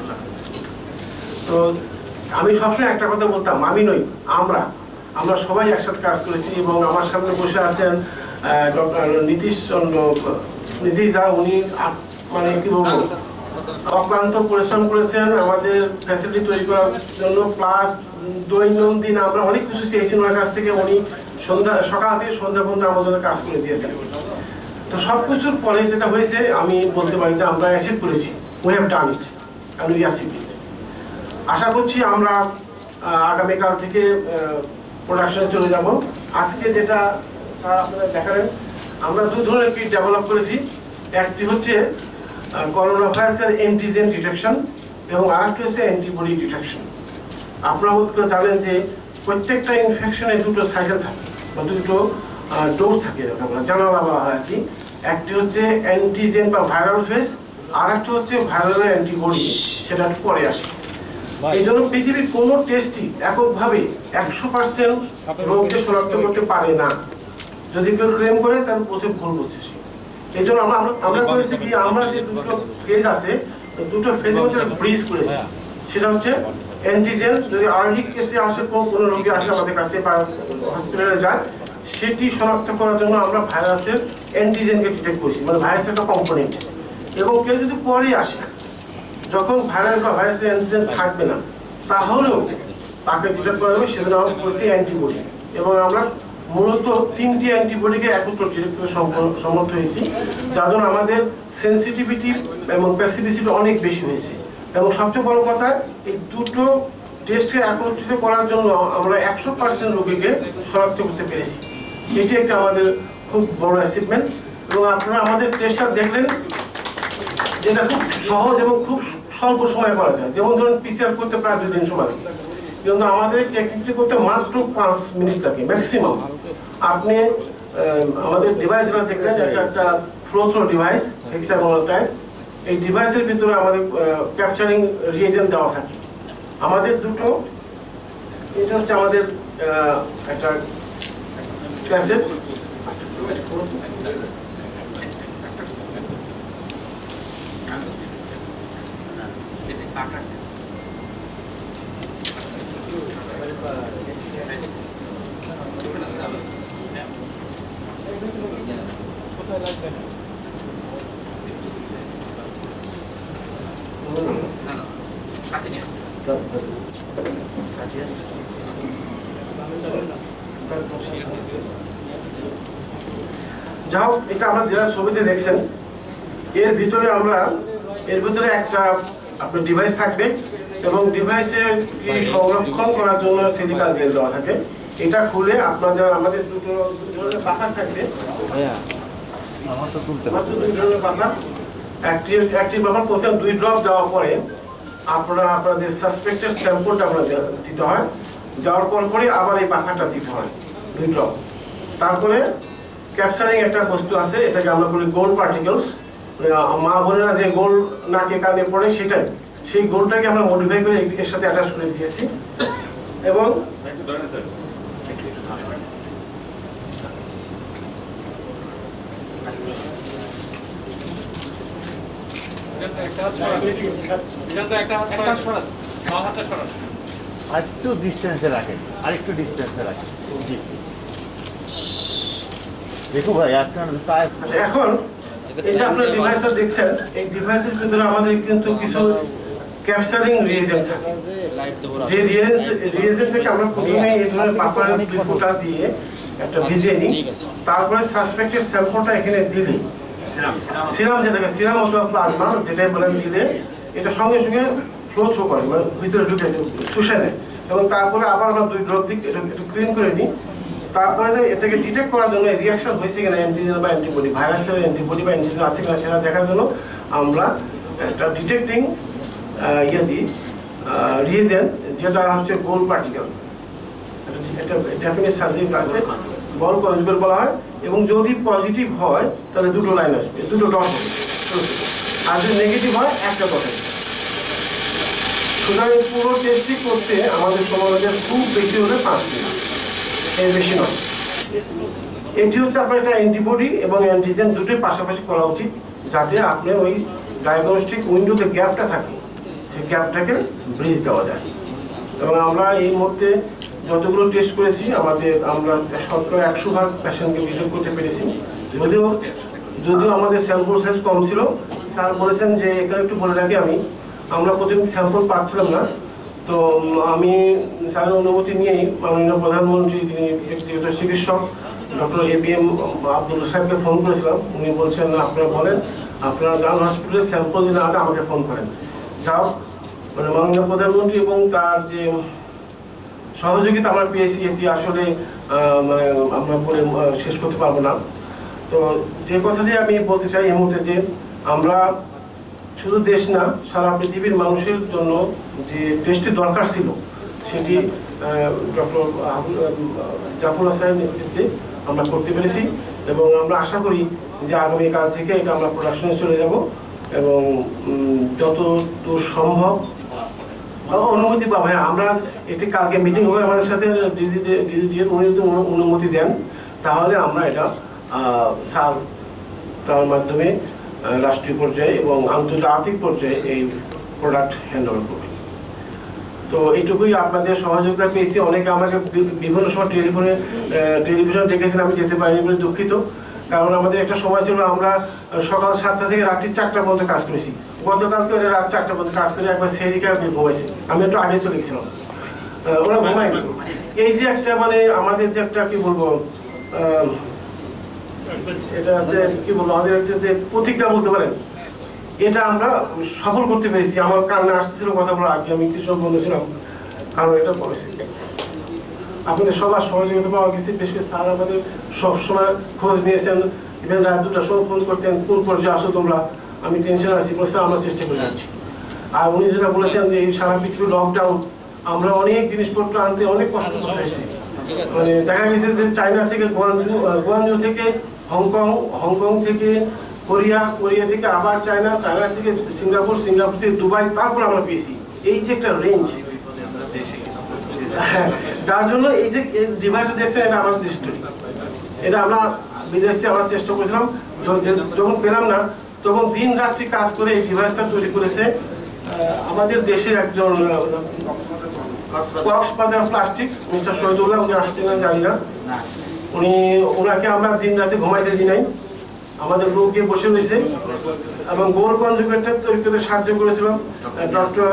তো আমি সবসময় একটা কথা বলতাম, আমি নই, আমরা সবাই একসাথে কাজ করেছি। এবং আমার সামনে বসে আছেন ডক্টর নীতিশ দা, উনি মানে কি বলবো, অক্লান্ত পরিশ্রম করেছেন আমাদের ফ্যাসিলিটি তৈরি করার জন্য। প্লাস দৈনন্দিন আমরা অনেক কিছু চেয়েছি ওনার কাছ থেকে, উনি সকাল থেকে সন্ধ্যা পর্যন্ত আমাদের কাজ করে দিয়েছেন। তো সবকিছুর পরে যেটা হয়েছে, আমি বলতে পারি যে আমরা অ্যাচিভ করেছি, we have done it and we achieve it. আশা করছি আমরা আগামীকাল থেকে প্রোডাকশনে চলে যাব। আজকে যেটা স্যার আপনারা দেখালেন, আমরা 2 ধরনের কিট ডেভেলপ করেছি। একটি হচ্ছে করোনা ভাইরাসের অ্যান্টিজেন ডিটেকশন এবং আরেকটি হচ্ছে অ্যান্টিবডি ডিটেকশন। আপনারা জানেন যে প্রত্যেকটা ইনফেকশনে 2টো সাইকেল থাকে বা 2টো ডোজ থাকে, জানালা বলা হয় আর কি। একটি হচ্ছে অ্যান্টিজেন বা ভাইরাল ফেস, আর একটি হচ্ছে ভাইরালের অ্যান্টিবডি, সেটা পরে আসে। এই জন্য পৃথিবীর কোনো টেস্টই এককভাবে 100% রোগকে শনাক্ত করতে পারে না। যদি কেউ ক্লেম করে, তাহলে প্রচুর ভুল করছে। এই জন্য আমরা করেছি কি, আমরা যে 2টো ফেজ আছে, 2টো ফেজের মধ্যে ব্রিজ করেছি। সেটা হচ্ছে অ্যান্টিজেন, যদি আর্লি কেসে আসে, কোনো রোগী আসে আমাদের কাছে বা হসপিটালে যায়, সেটি শনাক্ত করার জন্য আমরা ভাইরাসের অ্যান্টিজেনকে ডিটেক্ট করছি, মানে ভাইরাসের একটা কম্পোনেন্ট। এবং কেউ যদি পরে আসে, যখন ভাইরাস বা ভাইরাসের অ্যান্টিজেন থাকবে না, তাহলেও তাকে ডিটেক্ট করা যাবে, সেজন্য আমরা করেছি অ্যান্টিবডি। এবং আমরা মূলত 3টি অ্যান্টিবডিকে একত্র ডিটেক্ট করে সমর্থ হয়েছি, যার জন্য আমাদের সেন্সিটিভিটি এবং স্পেসিফিসিটি অনেক বেশি হয়েছে। এবং সবচেয়ে বড় কথা, এই 2টো টেস্টকে একত্রিত করার জন্য আমরা 100% রোগীকে শনাক্ত করতে পেরেছি। এটি একটা আমাদের খুব বড় অ্যাচিভমেন্ট। এবং আপনারা আমাদের টেস্টটা দেখলেন, যেটা খুব সহজ এবং খুব স্বল্প সময় করা যায়। যেমন ধরুন PCR করতে প্রায় 2 দিন সময়, কিন্তু আমাদের টেকনিকটি করতে মাত্র 5 মিনিট লাগে ম্যাক্সিমাম। আপনি আমাদের ডিভাইসটা দেখলেন, একটা flow through device, hexagonal type. এই ডিভাইসের ভিতরে আমাদের ক্যাপচারিং রিয়েজেন্ট দেওয়া থাকে। আমাদের দুটো, এটা হচ্ছে আমাদের একটা ক্যাসেট, যা হোক, এটা আমরা যেটা ছবিতে দেখছেন, এর ভিতরে একটা আপনার ডিভাইস থাকবে এবং ডিভাইসে সংরক্ষণ করার জন্য সিলিকন গেজ দেওয়া থাকে। এটা খুলে আমাদের দুটো ধরনের পাখা থাকবে, মাত্র 2 ধরনের পাখা। একটি পাখা প্রথমে 2 ড্রপ দেওয়ার পরে আপনাদের সাসপেক্টেড স্যাম্পলটা দিতে হয়। যাওয়ার পরে আবার এই পাখাটা দিতে হয় 2 ড্রপ। তারপরে ক্যাপচারিং একটা বস্তু আছে, এটাকে আমরা বলি গোল্ড পার্টিকেলস। মা বোনেরা যে গোল নাকে কানে পড়ে সেটাই, সেই গোলটাকে আমরা মডিফাই করে এর সাথে অ্যাটাচ করে দিয়েছি। এবং আরেকটু ডিস্টেন্সে রাখেন, আরেকটু ডিস্টেন্সে রাখেন। জি দেখো ভাই, আপনার এখন এটা আপনার ডিভাইসটা দেখছেন, এই ডিভাইসের ভিতরে আমাদের কিন্তু কিছু ক্যাপচারিং রিয়েজেন্ট থাকে। যে রিয়েজেন্ট থেকে আমরা প্রথমে এই ধরনের পাপার ফোঁটা দিয়ে একটা ভিজিয়ে নিই, তারপরে সাসপেক্টেড স্যাম্পলটা এখানে দিলে সিরাম, যেটাকে সিরাম অথবা প্লাজমা যেটাই বলেন, দিলে এটা সঙ্গে সঙ্গে ফ্লো থ্রু করে, মানে ভিতরে ঢুকে শুষে নেয়। এবং তারপরে আবার আমরা 2 ড্রপ দিক একটু ক্লিন করে নিই। তারপরে এটাকে ডিটেক্ট করার জন্য রিয়াকশন হয়েছে কিনা, অ্যান্টিজেন বা অ্যান্টিবডি, ভাইরাসের অ্যান্টিবডি বা অ্যান্টিজেন আছে কিনা সেটা দেখার জন্য আমরা একটা ডিটেক্টিং রিয়েজেন্ট, যেটা হচ্ছে গোল্ড পার্টিকেল, এটা ডেফিনেট সার্জারি আছে, বল পজিটিভ বলা হয়। এবং যদি পজিটিভ হয় তাহলে 2 লাইন আসবে, 2 ডট হবে। আর যদি নেগেটিভ হয় 1টা ডট আসবে। সুতরাং পুরো টেস্টটি করতে আমাদের সময় লাগে খুব বেশি হলে 5 মিনিট, এর বেশি নয়। এটি হচ্ছে আপনার একটা অ্যান্টিবডি এবং অ্যান্টিজেন দুটোই পাশাপাশি করা উচিত, যাতে আপনি ওই ডায়াগনস্টিক উইন্ডোতে গ্যাপটা থাকে, সেই গ্যাপটাকে ব্রিজ দেওয়া যায়। এবং আমরা এই মুহূর্তে যতগুলো টেস্ট করেছি, আমরা 100% পেশেন্টকে বিযোগ করতে পেরেছি। যদিও আমাদের স্যাম্পল সাইজ কম ছিল। স্যার বলেছেন যে, এখানে একটু বলে রাখি আমরা প্রতিদিন স্যাম্পল পাচ্ছিলাম না, তো আমি স্যারের অনুমতি নিয়েই মাননীয় প্রধানমন্ত্রী, তিনি ব্যক্তিগত চিকিৎসক ডক্টর ABM আব্দুল সাহেবকে ফোন করেছিলাম। উনি বলছেন, আপনারা বলেন, আপনারা গার্ল হসপিটালে স্যাম্পল দিলে আগে আমাকে ফোন করেন। যাও, মানে মাননীয় প্রধানমন্ত্রী এবং তার যে সহযোগিতা আমরা পেয়েছি, এটি আসলে মানে আমরা বলে শেষ করতে পারবো না। তো যে কথাটি আমি বলতে চাই এই মুহূর্তে, যে আমরা শুধু দেশ না, সারা পৃথিবীর মানুষের জন্য যে টেস্টের দরকার ছিল, সেটি ডক্টর জাফর হাসানের নেতৃত্বে আমরা করতে পেরেছি। এবং আমরা আশা করি যে আগামীকাল থেকে এটা আমরা প্রোডাকশনে চলে যাব এবং যতদূর সম্ভব অনুমতি পাবো। হ্যাঁ, আমরা এটি কালকে মিটিং হবে আমাদের সাথে, দিদি উনি যদি অনুমতি দেন, তাহলে আমরা এটা স্যার তার মাধ্যমে রাষ্ট্রীয় পর্যায়ে এবং আন্তর্জাতিক পর্যায়ে এই প্রোডাক্ট হ্যান্ড ওভার করবে। তো এইটুকুই আপনাদের সহযোগিতা পেয়েছি। অনেকে আমাকে বিভিন্ন সময় টেলিভিশন ডেকেছেন, আমি যেতে পারিনি বলে দুঃখিত। কারণ আমাদের একটা সময় ছিল, আমরা সকাল 7টা থেকে রাত্রি 4টা পর্যন্ত কাজ করেছি। গতকালকে রাত 4টা পর্যন্ত কাজ করে একবার সেরিকা ঘুমাইছে, আমি একটু আগে চলে গেছিলাম, ওরা ঘুমাই। এই যে একটা মানে আমাদের যে একটা কি বলবো, এটা হচ্ছে কি বলবো, আমাদের একটা যে প্রতিজ্ঞা বলতে পারেন, এটা আমরা সফল করতে পেরেছি। আমার কান্না আসতেছিল কথা বলার আগে, আমি কিছু বলেছিলাম, কারণ এটা পলিসি। আপনাদের সবার সহযোগিতা পাওয়া গেছে, বেশ করে স্যার আমাদের সবসময় খোঁজ নিয়েছেন, ইভেন রাত 2টার সময় ফোন করতেন, কোন পর্যায়ে আসো তোমরা, আমি টেনশন আছি, বলছে আমরা চেষ্টা করে যাচ্ছি। আর উনি যেটা বলেছেন যে এই সারা পৃথিবী লকডাউন, আমরা অনেক জিনিসপত্র আনতে অনেক কষ্ট করতে হয়েছে। মানে দেখা গেছে যে চায়না থেকে গুয়াঞ্জু থেকে হংকং থেকে কোরিয়া থেকে আবার চায়না থেকে সিঙ্গাপুর থেকে দুবাই, তারপর আমরা পেয়েছি। এই যে একটা রেঞ্জ, যার জন্য এই যে ডিভাইস দেখছেন এটা আমার দৃষ্টি, এটা আমরা বিদেশে আমরা চেষ্টা করেছিলাম, যখন পেলাম না তখন দিন রাত্রি কাজ করে এই ডিভাইসটা তৈরি করেছে আমাদের দেশের একজন কক্সবাজার প্লাস্টিক মিস্টার শহীদুল্লাহ, উনি আসছেন না জানি না, ওনাকে আমরা দিন রাতে ঘুমাইতে দিই নাই, আমাদের লোক গিয়ে বসে রয়েছে এবং গোল কনজুগেটটা তৈরি করতে সাহায্য করেছিলাম ডক্টর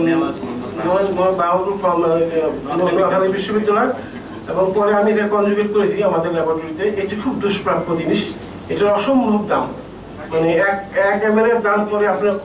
নোয়াখালী বিশ্ববিদ্যালয়, এবং পরে আমি এটা কনজুগেট করেছি আমাদের ল্যাবরেটরিতে। এটি খুব দুষ্প্রাপ্য জিনিস, এটার অসম্ভব দাম, মানে এক ml এর দাম পরে আপনার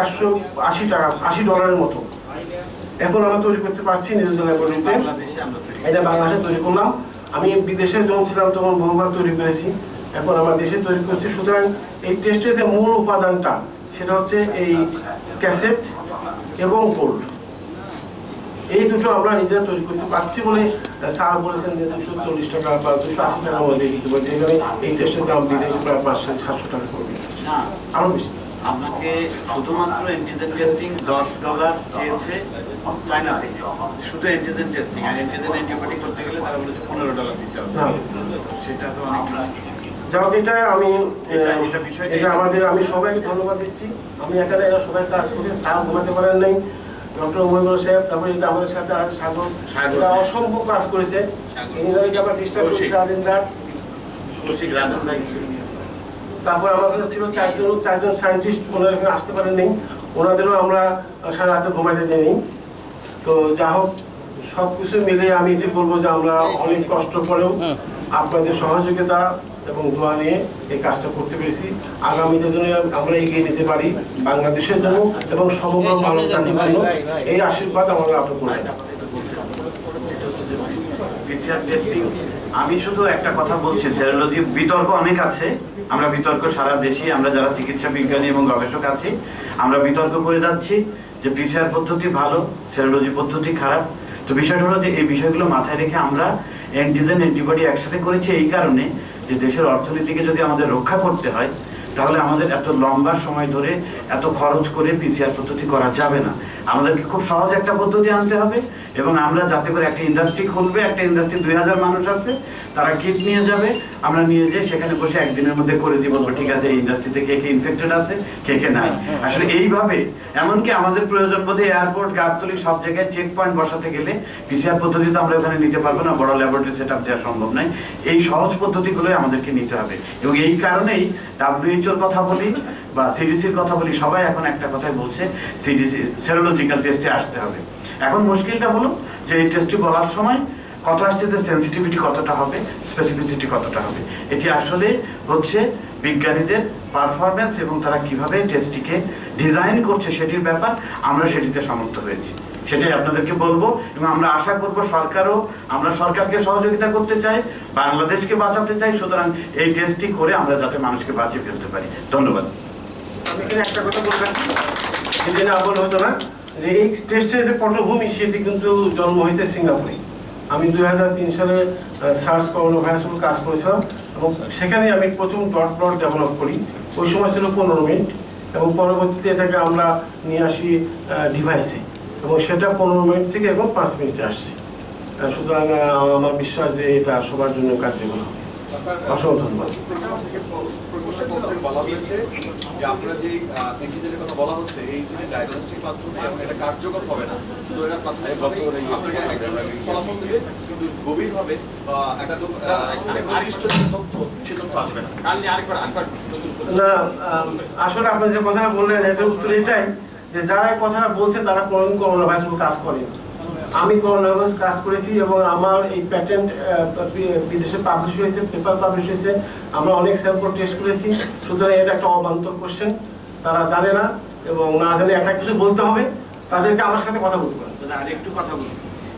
$480 মতো। এখন আমরা তৈরি করতে পারছি নিজেদের ল্যাবরেটরিতে, এটা বাংলাদেশে তৈরি করলাম। আমি বিদেশে যখন ছিলাম তখন বহুবার তৈরি করেছি, এখন আমরা দেশে তৈরি করছি। সুতরাং এই টেস্টের যে মূল উপাদানটা সেটা হচ্ছে এই ক্যাসেট এবং গোল্ড, এই দুটো আমরা নিজেরা তৈরি করতে পারছি বলে স্যার বলেছেন যে 240 টাকা বা 280 টাকার মধ্যে এই টেস্টের দাম বিদেশে প্রায় 500-700 টাকা করবে, আরো বেশি। আপনাকে শুধুমাত্র অ্যান্টিজেন টেস্টিং $10 চেয়েছে চায়না থেকে, শুধু অ্যান্টিজেন টেস্টিং, আর অ্যান্টিজেন অ্যান্টিবডি করতে গেলে তারা বলেছে $15 দিতে হবে। সেটা তো অনেক, যাও এটা আমি এটা আমাদের, আমি সবাইকে ধন্যবাদ দিচ্ছি। আমি এখানে এরা সবাই কাজ করে, স্যার ঘুমাতে পারেন নাই, ডক্টর মহিবুল সাহেব, তারপরে এটা আমাদের সাথে সাগর অসম্ভব কাজ করেছে, আমরা ডিস্টার্ব করছি সারাদিন রাত। তারপর আমাদের ছিল চারজন সায়েন্টিস্ট, ওনারা এখানে আসতে পারেননি, ওনাদেরও আমরা সারা রাতে ঘুমাইতে দিইনি। তো যা হোক সবকিছু মিলে আমি এটি বলবো যে আমরা অনেক কষ্ট করেও আপনাদের সহযোগিতা এবং দোয়া নিয়ে এই কাজটা করতে পেরেছি। আগামীতে জন্য আমরা এগিয়ে নিতে পারি বাংলাদেশের জন্য এবং সমগ্র মানবতার জন্য, এই আশীর্বাদ আমরা আপনার করবেন। পিসিআর টেস্টিং, আমি শুধু একটা কথা বলছি, সেরোলজি বিতর্ক অনেক আছে, আমরা বিতর্ক সারা দেশে, আমরা যারা চিকিৎসা বিজ্ঞানী এবং গবেষক আছি আমরা বিতর্ক করে যাচ্ছি যে পিসিআর পদ্ধতি ভালো, সেরোলজি পদ্ধতি খারাপ। তো বিষয়টা হলো যে এই বিষয়গুলো মাথায় রেখে আমরা অ্যান্টিজেন অ্যান্টিবডি একসাথে করেছি এই কারণে যে দেশের অর্থনীতিকে যদি আমাদের রক্ষা করতে হয় তাহলে আমাদের এত লম্বা সময় ধরে এত খরচ করে পিসিআর পদ্ধতি করা যাবে না। আমাদেরকে খুব সহজ একটা পদ্ধতি আনতে হবে এবং আমরা যাতে করে একটা ইন্ডাস্ট্রি খুলবে, একটা ইন্ডাস্ট্রি 2000 মানুষ আছে, তারা কিট নিয়ে যাবে, আমরা নিয়ে যেয়ে সেখানে বসে একদিনের মধ্যে করে দিব, ঠিক আছে এই ইন্ডাস্ট্রিতে কে কে ইনফেক্টেড আছে কে কে নাই। আসলে এইভাবে এমনকি আমাদের প্রয়োজন বোধে এয়ারপোর্ট, গাবতলী সব জায়গায় চেক পয়েন্ট বসাতে গেলে পিসিআর পদ্ধতি তো আমরা ওখানে নিতে পারবো না, বড় ল্যাবরেটরি সেট আপ দেওয়া সম্ভব নয়। এই সহজ পদ্ধতিগুলোই আমাদেরকে নিতে হবে এবং এই কারণেই WHO কথা বলি বা সিডিসির কথা বলি, সবাই এখন একটা কথাই বলছে সিডিসি সেরোলজিক্যাল টেস্টে আসতে হবে। এখন মুশকিলটা হলো যে এই টেস্টটি বলার সময় কত আসছে যে সেন্সিটিভিটি কতটা হবে, স্পেসিফিসিটি কতটা হবে, এটি আসলে হচ্ছে বিজ্ঞানীদের পারফরমেন্স এবং তারা কিভাবে টেস্টটিকে ডিজাইন করছে সেটির ব্যাপার। আমরা সেটিতে সমর্থ হয়েছি, সেটাই আপনাদেরকে বলবো এবং আমরা আশা করব সরকারও, আমরা সরকারকে সহযোগিতা করতে চাই, বাংলাদেশকে বাঁচাতে চাই। সুতরাং এই টেস্টটি করে আমরা যাতে মানুষকে বাঁচিয়ে ফেলতে পারি। ধন্যবাদ। আমি এখানে একটা কথা বললাম, যদি না বলে হতো না যে এই টেস্টের যে পটভূমি সেটি কিন্তু জন্ম হয়েছে সিঙ্গাপুরে। আমি 2003 সালে সার্স করোনা ভাইরাস কাজ করেছিলাম এবং সেখানে আমি প্রথম ডট প্লট ডেভেলপ করি। ওই সময় ছিল 15 মিনিট এবং পরবর্তীতে এটাকে আমরা নিয়ে আসি ডিভাইসে এবং সেটা 15 মিনিট থেকে এখন 5 মিনিটে আসছে। সুতরাং আমার বিশ্বাস যে এটা সবার জন্য কার্যকর হবে। অসংখ্য ধন্যবাদ। বলা হয়েছে যে আপনারা যে অ্যান্টিজেনের কথা বলা হচ্ছে এই ডায়াগনস্টিক মাধ্যমে এবং এটা কার্যকর হবে না, শুধু এটা প্রাথমিকভাবে আপনাকে একটা ফলাফল দেবে কিন্তু গভীরভাবে একদম নির্দিষ্ট তথ্য সে তথ্য আসবে না। না, আসলে আপনি যে কথাটা বললেন এটার উত্তর এটাই যে যারা এই কথাটা বলছে তারা কোনোদিন করোনা ভাইরাস কাজ করেনি। আমি করোনা ভাইরাস কাজ করেছি এবং আমার এই প্যাটেন্ট বিদেশে পাবলিশ হয়েছে, পেপার পাবলিশ হয়েছে, আমরা অনেক স্যাম্পল টেস্ট করেছি। সুতরাং এটা একটা অবান্তর কোশ্চেন, তারা জানে না এবং না জানে একটা কিছু বলতে হবে, তাদেরকে আমার সাথে কথা বলতে হবে। আরেকটু কথা বলুন,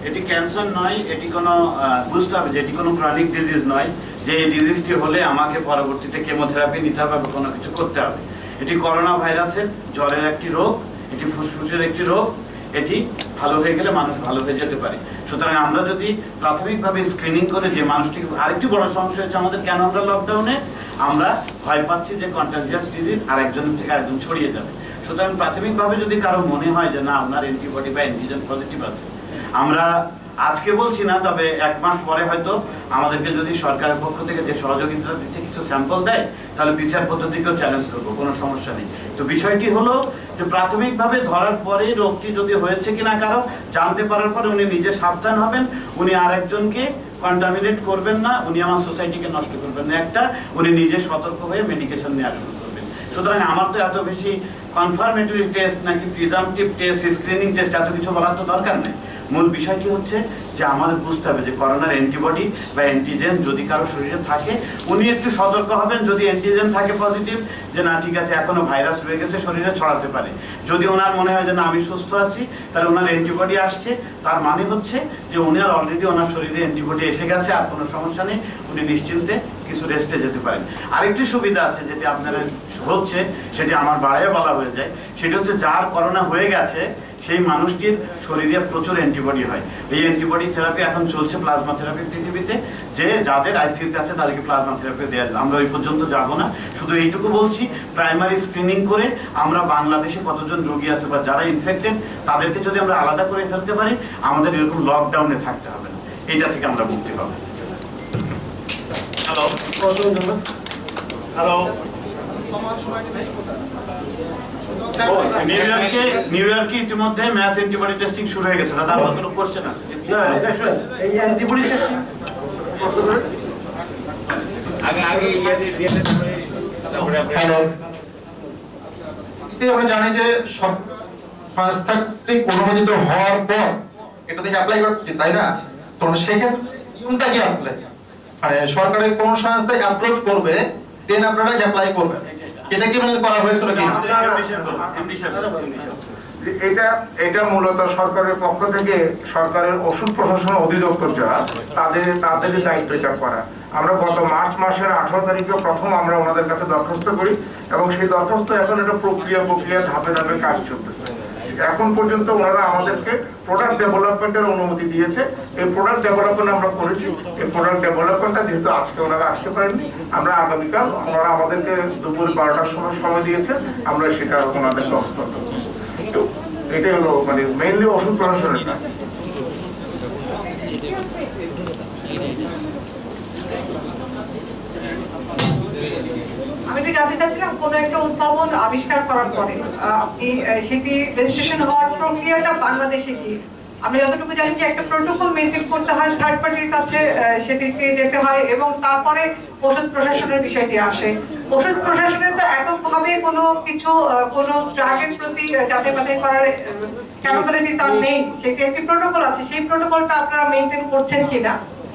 এটি ক্যান্সার নয়, এটি কোনো বুঝতে হবে যে এটি কোনো ক্রনিক ডিজিজ নয় যে এই ডিজিজটি হলে আমাকে পরবর্তীতে কেমোথেরাপি নিতে হবে বা কোনো কিছু করতে হবে। এটি করোনা ভাইরাসের জ্বরের একটি রোগ, এটি ফুসফুসের একটি রোগ, এটি ভালো হয়ে গেলে মানুষ ভালো হয়ে যেতে পারে। সুতরাং আমরা যদি প্রাথমিকভাবে স্ক্রিনিং করে যে মানুষটিকে, আরেকটি বড় সমস্যা হচ্ছে আমাদের কেন আমরা লকডাউনে আমরা ভয় পাচ্ছি যে কন্টাজিয়াস ডিজিজ আরেকজনের থেকে আরেকজন ছড়িয়ে যাবে। সুতরাং প্রাথমিকভাবে যদি কারো মনে হয় যে না আপনার অ্যান্টিবডি বা অ্যান্টিজেন পজিটিভ আছে, আমরা আজকে বলছি না, তবে 1 মাস পরে হয়তো আমাদেরকে যদি সরকারের পক্ষ থেকে যে সহযোগিতা দিচ্ছে কিছু স্যাম্পল দেয়, তাহলে PCR পদ্ধতিকেও চ্যালেঞ্জ করবো, কোনো সমস্যা নেই। তো বিষয়টি হলো যে প্রাথমিকভাবে ধরার পরে রোগটি যদি হয়েছে কিনা কারো জানতে পারার পরে উনি নিজে সাবধান হবেন, উনি আরেকজনকে কন্টামিনেট করবেন না, উনি আমার সোসাইটিকে নষ্ট করবেন না, একটা উনি নিজে সতর্ক হয়ে মেডিকেশন নেওয়া শুরু করবেন। সুতরাং আমার তো এত বেশি কনফার্মেটরি টেস্ট নাকি প্রিজামটিভ টেস্ট, স্ক্রিনিং টেস্ট এত কিছু বলার তো দরকার নেই। মূল বিষয়টি হচ্ছে যে আমাদের বুঝতে হবে যে করোনার অ্যান্টিবডি বা অ্যান্টিজেন যদি কারো শরীরে থাকে উনি একটু সতর্ক হবেন। যদি অ্যান্টিজেন থাকে পজিটিভ, যে না ঠিক আছে এখনো ভাইরাস রয়ে গেছে শরীরে ছড়াতে পারে। যদি ওনার মনে হয় যে না আমি সুস্থ আছি, তাহলে ওনার অ্যান্টিবডি আসছে, তার মানে হচ্ছে যে উনার অলরেডি ওনার শরীরে অ্যান্টিবডি এসে গেছে, আর কোনো সমস্যা নেই, উনি নিশ্চিন্তে কিছু রেস্টে যেতে পারেন। আরেকটি সুবিধা আছে যেটি আপনারা হচ্ছে, সেটি আমার বাড়ায় বলা হয়ে যায়, সেটি হচ্ছে যার করোনা হয়ে গেছে সেই মানুষটির শরীরে প্রচুর অ্যান্টিবডি হয়। এই অ্যান্টিবডি থেরাপি এখন চলছে, প্লাজমা থেরাপি পৃথিবীতে, যে যাদের আইসিইউতে আছে তাদেরকে প্লাজমা থেরাপি দেওয়া যায়। আমরা ওই পর্যন্ত যাব না, শুধু এইটুকু বলছি প্রাইমারি স্ক্রিনিং করে আমরা বাংলাদেশে কতজন রোগী আছে বা যারা ইনফেক্টেড তাদেরকে যদি আমরা আলাদা করে ফেলতে পারি, আমাদের এরকম লকডাউনে থাকতে হবে না, এইটা থেকে আমরা মুক্তি পাবো। হ্যালো হ্যালো, নিউ ইয়র্কে ইতিমধ্যে ম্যাস অ্যান্টিবডি টেস্টিং শুরু হয়ে গেছে। দাদা আমার কোনো কোশ্চেন আছে? না, এটা শুনুন, এই অ্যান্টিবডি টেস্টিং আমরা জানি যে সব সংস্থাটি অনুমোদিত হওয়ার পর এটা থেকে অ্যাপ্লাই করতে, তাই না? তো সেক্ষেত্রে কোনটা কি অ্যাপ্লাই, মানে সরকারের কোন সংস্থা অ্যাপ্রোচ করবে দেন আপনারা অ্যাপ্লাই করবেন, এটা কি মানে করা হয়েছিল কি? এটা মূলত সরকারের পক্ষ থেকে সরকারের ওষুধ প্রশাসন অধিদপ্তর যারা তাদেরই দায়িত্ব এটা করা। আমরা গত মার্চ মাসের 18 তারিখে প্রথম আমরা ওনাদের কাছে দরখাস্ত করি এবং সেই দরখাস্ত এখন এটা প্রক্রিয়া ধাপে ধাপে কাজ চলতেছে। এখন পর্যন্ত ওনারা আমাদেরকে প্রোডাক্ট ডেভেলপমেন্টের অনুমতি দিয়েছে। এই প্রোডাক্ট ডেভেলপমেন্ট আমরা করেছি। এই প্রোডাক্ট ডেভেলপমেন্টটা যেহেতু আজকে ওনারা আসতে পারেননি, আমরা আগামীকাল ওনারা আমাদেরকে দুপুর 12টার সময় দিয়েছে, আমরা সেটা ওনাদেরকে হস্তান্তর করব। তো এটাই হলো মানে মেইনলি ওষুধ প্রশাসনের কাজ। আমি একটু জানতে চাচ্ছিলাম, কোনো একটা উদ্ভাবন আবিষ্কার করার পরে আপনি সেটি রেজিস্ট্রেশন হওয়ার প্রক্রিয়াটা বাংলাদেশে কি? আমি যতটুকু জানি যে একটা প্রোটোকল মেনটেন করতে হয়, থার্ড পার্টির কাছে সেটিকে যেতে হয় এবং তারপরে ওষুধ প্রশাসনের বিষয়টি আসে। ওষুধ প্রশাসনের তো এককভাবে কোনো কিছু কোনো ড্রাগের প্রতি যাচাই বাছাই করার ক্যাপাবিলিটি তার নেই, সেটি একটি প্রোটোকল আছে, সেই প্রোটোকলটা আপনারা মেনটেন করছেন কিনা?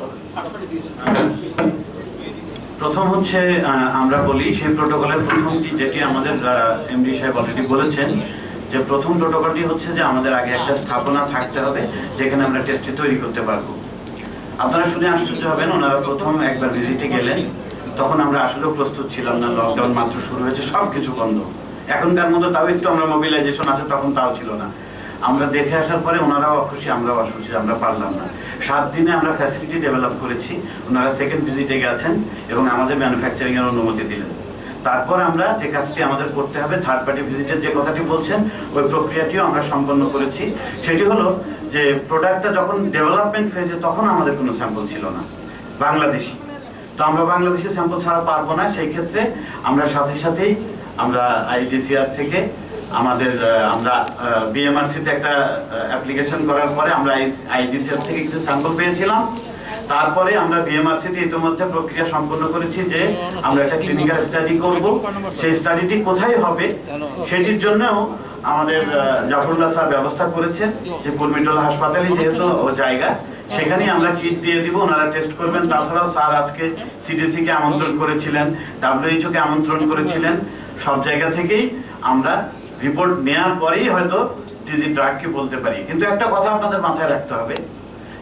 প্রথম হচ্ছে আমরা বলি সেই প্রোটোকলের প্রথমটি যেটি আমাদের এমডি সাহেব অলরেডি বলেছেন, যে প্রথম প্রোটোকলটি হচ্ছে যে আমাদের আগে একটা স্থাপনা থাকতে হবে যেখানে আমরা টেস্টটি তৈরি করতে পারবো। আপনারা শুনে আশ্চর্য হবেন, ওনারা প্রথম একবার ভিজিটে গেলেন তখন আমরা আসলেও প্রস্তুত ছিলাম না, লকডাউন মাত্র শুরু হয়েছে, সব কিছু বন্ধ। এখনকার মধ্যে তাও একটু আমরা মোবিলাইজেশন আছে, তখন তাও ছিল না। আমরা দেখে আসার পরে ওনারাও অখুশি, আমরাও অখুশি, আমরা পারলাম না। 7 দিনে আমরা ফ্যাসিলিটি ডেভেলপ করেছি, ওনারা সেকেন্ড ভিজিটে গেছেন এবং আমাদের ম্যানুফ্যাকচারিং এর অনুমতি দিলেন। তারপর আমরা যে কাজটি আমাদের করতে হবে, থার্ড পার্টি ভিজিটের যে কথাটি বলছেন ওই প্রক্রিয়াটিও আমরা সম্পন্ন করেছি। সেটি হলো যে প্রোডাক্টটা যখন ডেভেলপমেন্ট ফেজে তখন আমাদের কোনো স্যাম্পল ছিল না বাংলাদেশি, তো আমরা বাংলাদেশি স্যাম্পল ছাড়া পারবো না। সেই ক্ষেত্রে আমরা সাথেই আমরা আইডিসিআর থেকে আমাদের আমরা বিএমআরসিতে একটা অ্যাপ্লিকেশন করার পরে আমরা আইডিসিআর থেকে কিছু স্যাম্পল পেয়েছিলাম। তারপরে আমরা বিএমআরসিতে ইতিমধ্যে প্রক্রিয়া সম্পন্ন করেছি যে আমরা একটা ক্লিনিক্যাল স্টাডি করব। সেই স্টাডিটি কোথায় হবে সেটির জন্যও আমাদের জাফরুল্লাহ স্যার ব্যবস্থা করেছেন, যে কুর্মিটোলা হাসপাতালে যেহেতু জায়গা, সেখানেই আমরা কিট দিয়ে দিব, ওনারা টেস্ট করবেন। তাছাড়াও স্যার আজকে সিডিসিকে আমন্ত্রণ করেছিলেন, WHO কে আমন্ত্রণ করেছিলেন। সব জায়গা থেকেই আমরা রিপোর্ট নেওয়ার পরেই হয়তো ডিজি ড্রাগকে বলতে পারি। কিন্তু একটা কথা আপনাদের মাথায় রাখতে হবে,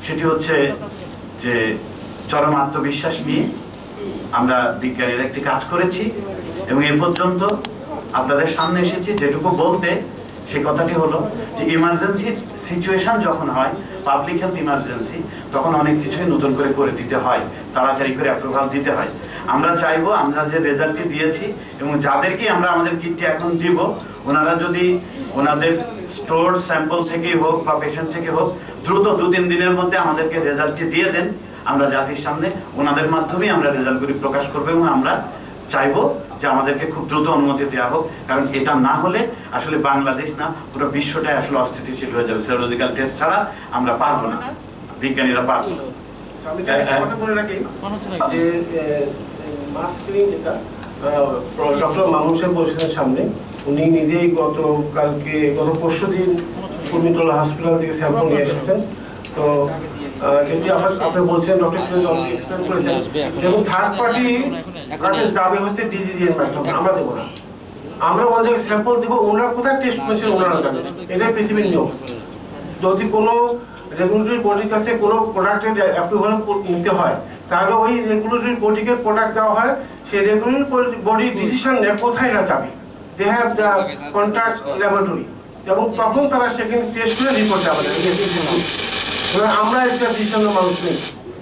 সেটি হচ্ছে যে চরম আত্মবিশ্বাস নিয়ে আমরা বিজ্ঞানীরা একটি কাজ করেছি এবং এ পর্যন্ত আপনাদের সামনে এসেছি। যেটুকু বলতে সেই কথাটি হলো যে ইমার্জেন্সি সিচুয়েশন যখন হয়, পাবলিক হেলথ ইমার্জেন্সি, তখন অনেক কিছুই নতুন করে দিতে হয়, তাড়াতাড়ি করে অ্যাপ্রুভাল দিতে হয়। আমরা চাইবো আমরা যে রেজাল্টটি দিয়েছি এবং যাদেরকে আমরা আমাদের কিটটি এখন দিব, ওনারা যদি ওনাদের স্টোর স্যাম্পল থেকেই হোক বা পেশেন্ট থেকে হোক দ্রুত 2-3 দিনের মধ্যে আমাদেরকে রেজাল্টটি দিয়ে দেন, আমরা জাতির সামনে ওনাদের মাধ্যমেই আমরা রেজাল্টগুলি প্রকাশ করবো এবং আমরা চাইবো যে আমাদেরকে খুব দ্রুত অনুমতি দেওয়া হোক। কারণ এটা না হলে আসলে বাংলাদেশ না, পুরো বিশ্বটাই আসলে অস্থিতিশীল হয়ে যাবে। সেরোলজিক্যাল টেস্ট ছাড়া আমরা পারবো না, বিজ্ঞানীরা পারবো না। কথা বলে রাখি যে মাস স্ক্রিনিং যেটা ডক্টর মামুন সাহেব বলছিলেন সামনে, উনি নিজেই গত পরশুদিন কুর্মিটোলা হসপিটাল থেকে স্যাম্পল নিয়ে এসেছেন। তো যেটি আপনি বলছেন ডক্টর এক্সপ্লেন করেছেন, এবং থার্ড পার্টি যাবে হচ্ছে ডিজিডিএর মাধ্যমে, আমরা দেবো না। আমরা ওনাদের স্যাম্পল দেবো, ওনারা কোথায় টেস্ট করেছেন ওনারা জানেন, এটাই পৃথিবীর নিয়ম। যদি কোনো রেগুলেটরি বডির কাছে কোনো প্রোডাক্টের অ্যাপ্রুভাল নিতে হয়, তাহলে ওই রেগুলেটরি বডিকে প্রোডাক্ট দেওয়া হয়, সেই রেগুলেটরি বডি ডিসিশন নেয় কোথায় না যাবে, they have the contract laboratory, এবং তখন তারা সেখানে টেস্ট করে রিপোর্ট দেওয়া যায়। আমরা একটা ডিসিশন মানুষ নেই।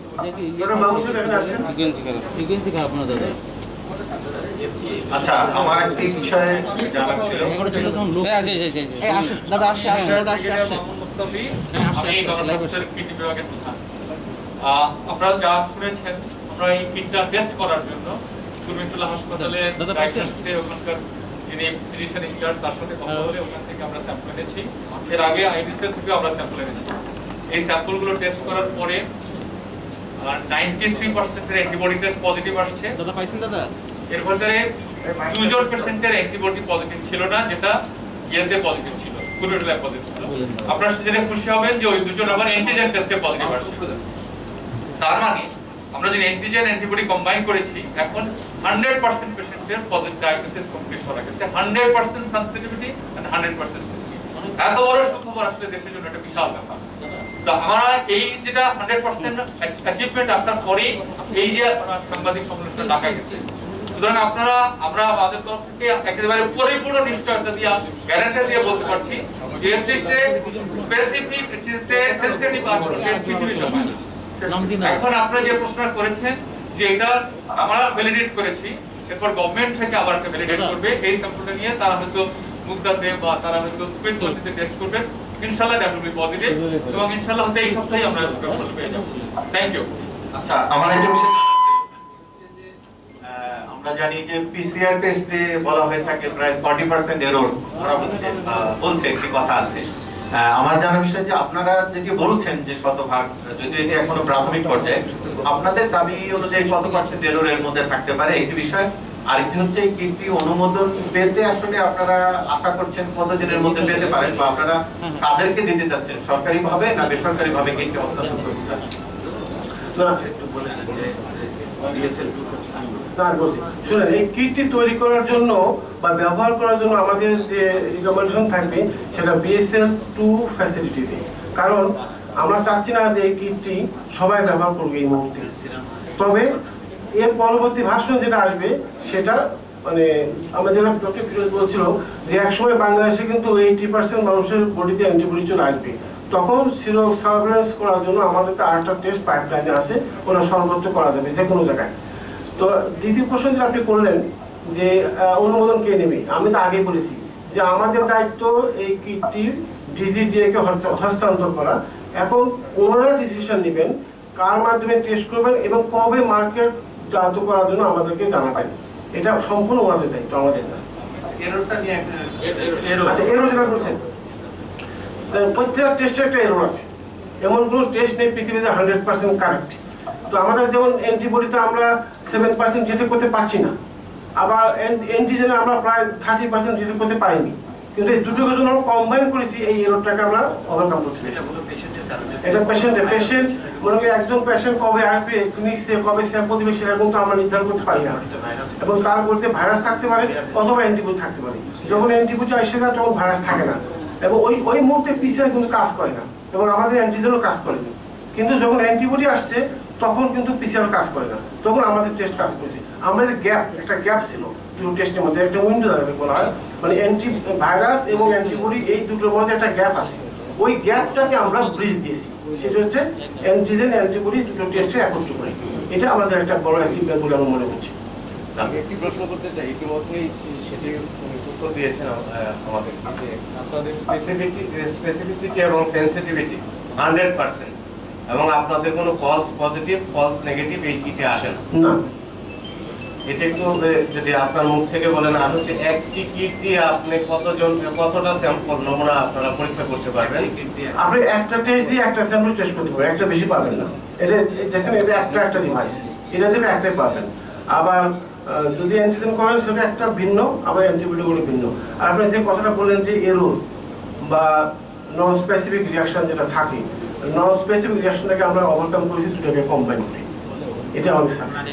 আচ্ছা, আমার একটি বিষয় জানার ছিল। আপনারা যা শুনেছেন, আমরা এই কিটটা টেস্ট করার জন্য কুর্মিটোলা হাসপাতালে ওখানকার যিনি ফিজিশিয়ান ইনচার্জ তার সাথে কথা বলে ওখান থেকে আমরা স্যাম্পল এনেছি। এর আগে আইডিসিএল থেকে আমরা স্যাম্পল এনেছি। এই স্যাম্পলগুলো টেস্ট করার পরে 93% এর অ্যান্টিবডি টেস্ট পজিটিভ আসছে। দাদা পাইছেন দাদা? এর ভিতরে 2% এর অ্যান্টিবডি পজিটিভ ছিল না, যেটা ইয়েতে পজিটিভ ছিল, কুর্মিটোলায় পজিটিভ ছিল। আপনারা জেনে খুশি হবেন যে ওই দুজন আবার অ্যান্টিজেন টেস্টে পজিটিভ আসছে। তার মানে আমরা যদি অ্যান্টিজেন অ্যান্টিবডি কম্বাইন করেছি, এখন 100% পেশেন্টের পজিটিভ ডায়াগনোসিস কমপ্লিট করা গেছে, 100% সেনসিটিভিটি এন্ড 100% স্পেসিফিক। এত বড় সুখবর আসলে দেশের জন্য একটা বিশাল ব্যাপার। তো আমরা এই যেটা 100% অ্যাচিভমেন্ট আসার পরে এই যে সাংবাদিক সম্মেলনটা ডাকা গেছে, সুতরাং আমরা আমাদের তরফ থেকে একেবারে পরিপূর্ণ নিশ্চয়তা দিয়ে গ্যারান্টি দিয়ে বলতে পারছি যে এর চেয়ে স্পেসিফিক, এর চেয়ে সেনসিটিভ আর কোনো টেস্ট পৃথিবীর জন্য। এখন আপনারা যে প্রশ্ন করেছেন যে এটা আমরা ভ্যালিডেট করেছি, এরপর গভর্নমেন্ট থেকে আবার একটা ভ্যালিডেট করবে এই স্যাম্পলটা নিয়ে, তারা হয়তো মুগদাতে বা তারা হয়তো স্পিড পদ্ধতিতে টেস্ট করবেন। ইনশাআল্লাহ দ্যাট উইল বি পজিটিভ এবং ইনশাআল্লাহ হয়তো এই সপ্তাহে আমরা রেজাল্ট পেয়ে যাব। Thank you. আচ্ছা, আমার একটা বিষয়, আমরা জানি যে পিসিআর টেস্টে বলা হয়ে থাকে প্রায় 40% এরর ধরা হচ্ছে, বলছে একটি কথা আছে। আমার জানার বিষয় যে আপনারা যেটি বলছেন যে শতভাগ, যদি এটি এখনো প্রাথমিক পর্যায়ে, আপনাদের দাবি অনুযায়ী কত % এররের মধ্যে থাকতে পারে একটি বিষয়। আরেকটি হচ্ছে কিটটি অনুমোদন পেতে আসলে আপনারা আশা করছেন কতদিনের মধ্যে পেতে পারেন, বা আপনারা কাদেরকে দিতে চাচ্ছেন, সরকারি ভাবে না বেসরকারি ভাবে কিটটি হস্তান্তর করতে চাচ্ছেন? শুনেন, এই কিটটি তৈরি করার জন্য বা ব্যবহার করার জন্য আমাদের যে রিকমেন্ডেশন থাকবে সেটা BSL-2 ফ্যাসিলিটিতে। কারণ আমরা চাচ্ছি না যে এই কিটটি সবাই ব্যবহার করবে এই মুহূর্তে। তবে এর পরবর্তী ভার্সন যেটা আসবে সেটা মানে আমরা যেটা ডক্টর ফিরোজ বলছিল যে একসময় বাংলাদেশে কিন্তু 80% মানুষের বডিতে অ্যান্টিবডি চলে আসবে, তখন সিরো সার্ভেলেন্স করার জন্য আমাদের তো আরেকটা টেস্ট পাইপলাইনে আছে, ওরা সর্বোচ্চ করা যাবে যে কোনো জায়গায়। তো দ্বিতীয় প্রশ্ন যেটা আপনি করলেন যে অনুমোদন কে নেবে, আমি তো আগে বলেছি যে আমাদের দায়িত্ব এই কিটটি ডিজিডিএ কে হস্তান্তর করা। এখন ওনারা ডিসিশন নেবেন কার মাধ্যমে টেস্ট করবেন এবং কবে মার্কেট জাত করার জন্য আমাদেরকে জানাবেন, এটা সম্পূর্ণ ওনাদের দায়িত্ব, আমাদের না। আচ্ছা, এরর যেটা বলছেন, প্রত্যেকটা টেস্টের একটা এরর আছে, এমন কোনো টেস্ট নেই পৃথিবীতে 100% কারেক্ট। তো আমাদের যেমন অ্যান্টিবডিতে আমরা 7% ডিটেক্ট করতে পারছি না, আবার অ্যান্টিজেনে আমরা প্রায় 30% ডিটেক্ট করতে পারিনি, কিন্তু এই দুটোকে জন্য আমরা কম্বাইন করেছি, এই এররটাকে আমরা ওভারকাম করতে পারি। এটা পেশেন্ট মনে করি একজন পেশেন্ট কবে আসবে, ক্লিনিক্সে কবে স্যাম্পল দিবে সেটা কিন্তু আমরা নির্ধারণ করতে পারি না, এবং তার মধ্যে ভাইরাস থাকতে পারে অথবা অ্যান্টিবডি থাকতে পারে। যখন অ্যান্টিবডি আসে না তখন ভাইরাস থাকে না, এবং ওই মুহূর্তে পিসিআর কিন্তু কাজ করে না, এবং আমাদের অ্যান্টিজেনও কাজ করে না। কিন্তু যখন অ্যান্টিবডি আসছে তখন কিন্তু পিসিআর কাজ করে না, তখন আমাদের টেস্ট কাজ করেছে। আমরা যে একটা গ্যাপ ছিল দুটো টেস্টের মধ্যে, একটা উইন্ডো দ্বারা বলা হয়, মানে অ্যান্টি ভাইরাস এবং অ্যান্টিবডি এই দুটোর মধ্যে একটা গ্যাপ আছে, ওই গ্যাপটাকে আমরা ব্রিজ দিয়েছি, সেটা হচ্ছে অ্যান্টিজেন অ্যান্টিবডি দুটো টেস্টে একত্র করে। এটা আমাদের একটা বড় অ্যাচিভমেন্ট বলে আমি মনে করছি। আমি একটি প্রশ্ন করতে চাই, ইতিমধ্যেই সেটি উত্তর দিয়েছেন আমাদের কাছে। আপনাদের স্পেসিফিসিটি এবং সেন্সিটিভিটি 100%, এবং আপনাদের কোনো ফলস পজিটিভ ফলস নেগেটিভ এই কিটে আসে না। এটা একটু যদি আপনার মুখ থেকে বলেন। আর হচ্ছে একটি কিট দিয়ে আপনি কতটা স্যাম্পল নমুনা আপনারা পরীক্ষা করতে পারবেন? আপনি একটা টেস্ট দিয়ে একটা স্যাম্পল টেস্ট করতে পারবেন, একটা বেশি পারবেন না। এটা দেখেন, এটা একটা ডিভাইস, এটা থেকে একটাই পাবেন। আবার যদি অ্যান্টিজেন করেন সেটা একটা ভিন্ন, আবার অ্যান্টিবডিগুলো ভিন্ন। আর আপনি যে কথাটা বললেন যে এরর বা নন স্পেসিফিক রিয়াকশন যেটা থাকে, নন স্পেসিফিক রিয়াকশনটাকে আমরা ওভারকাম করেছি দুটাকে কম্বাইন করে, এটা আমাদের সাকসেস।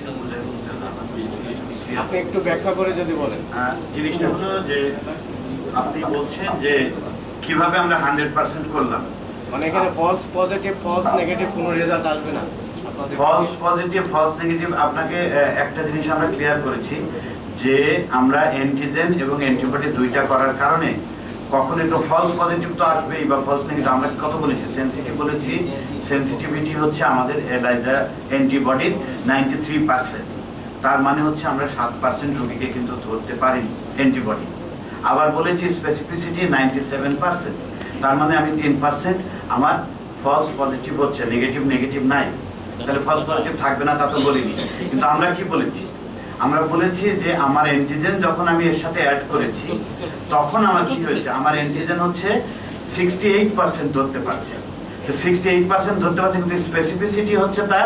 আপনি একটু ব্যাখ্যা করে যদি বলেন। জিনিসটা হলো যে আপনি বলছেন যে কিভাবে আমরা 100% করলাম, মানে এখানে ফলস পজিটিভ ফলস নেগেটিভ কোনো রেজাল্ট আসবে না। ফলস পজিটিভ ফলস নেগেটিভ আপনাকে একটা জিনিস আমরা ক্লিয়ার করেছি যে আমরা অ্যান্টিজেন এবং অ্যান্টিবডি দুইটা করার কারণে কখন একটু ফলস পজিটিভ তো আসবেই বা ফলস নেগেটিভ। আমরা কত বলেছি? সেন্সিটিভ বলেছি। সেন্সিটিভিটি হচ্ছে আমাদের এলাইজা অ্যান্টিবডির 93%, তার মানে হচ্ছে আমরা 7% রোগীকে কিন্তু ধরতে পারি অ্যান্টিবডি। আবার বলেছি স্পেসিফিসিটি 97%, তার মানে আমি 3% আমার ফলস পজিটিভ হচ্ছে, নেগেটিভ নাই। তাহলে ফলস পজিটিভ থাকবে না তা তো বলিনি। কিন্তু আমরা কি বলেছি? আমরা বলেছি যে আমার অ্যান্টিজেন যখন আমি এর সাথে অ্যাড করেছি তখন আমার কি হয়েছে, আমার অ্যান্টিজেন হচ্ছে 68% ধরতে পারছে। তো 68% ধরতে পারছে, কিন্তু স্পেসিফিসিটি হচ্ছে তার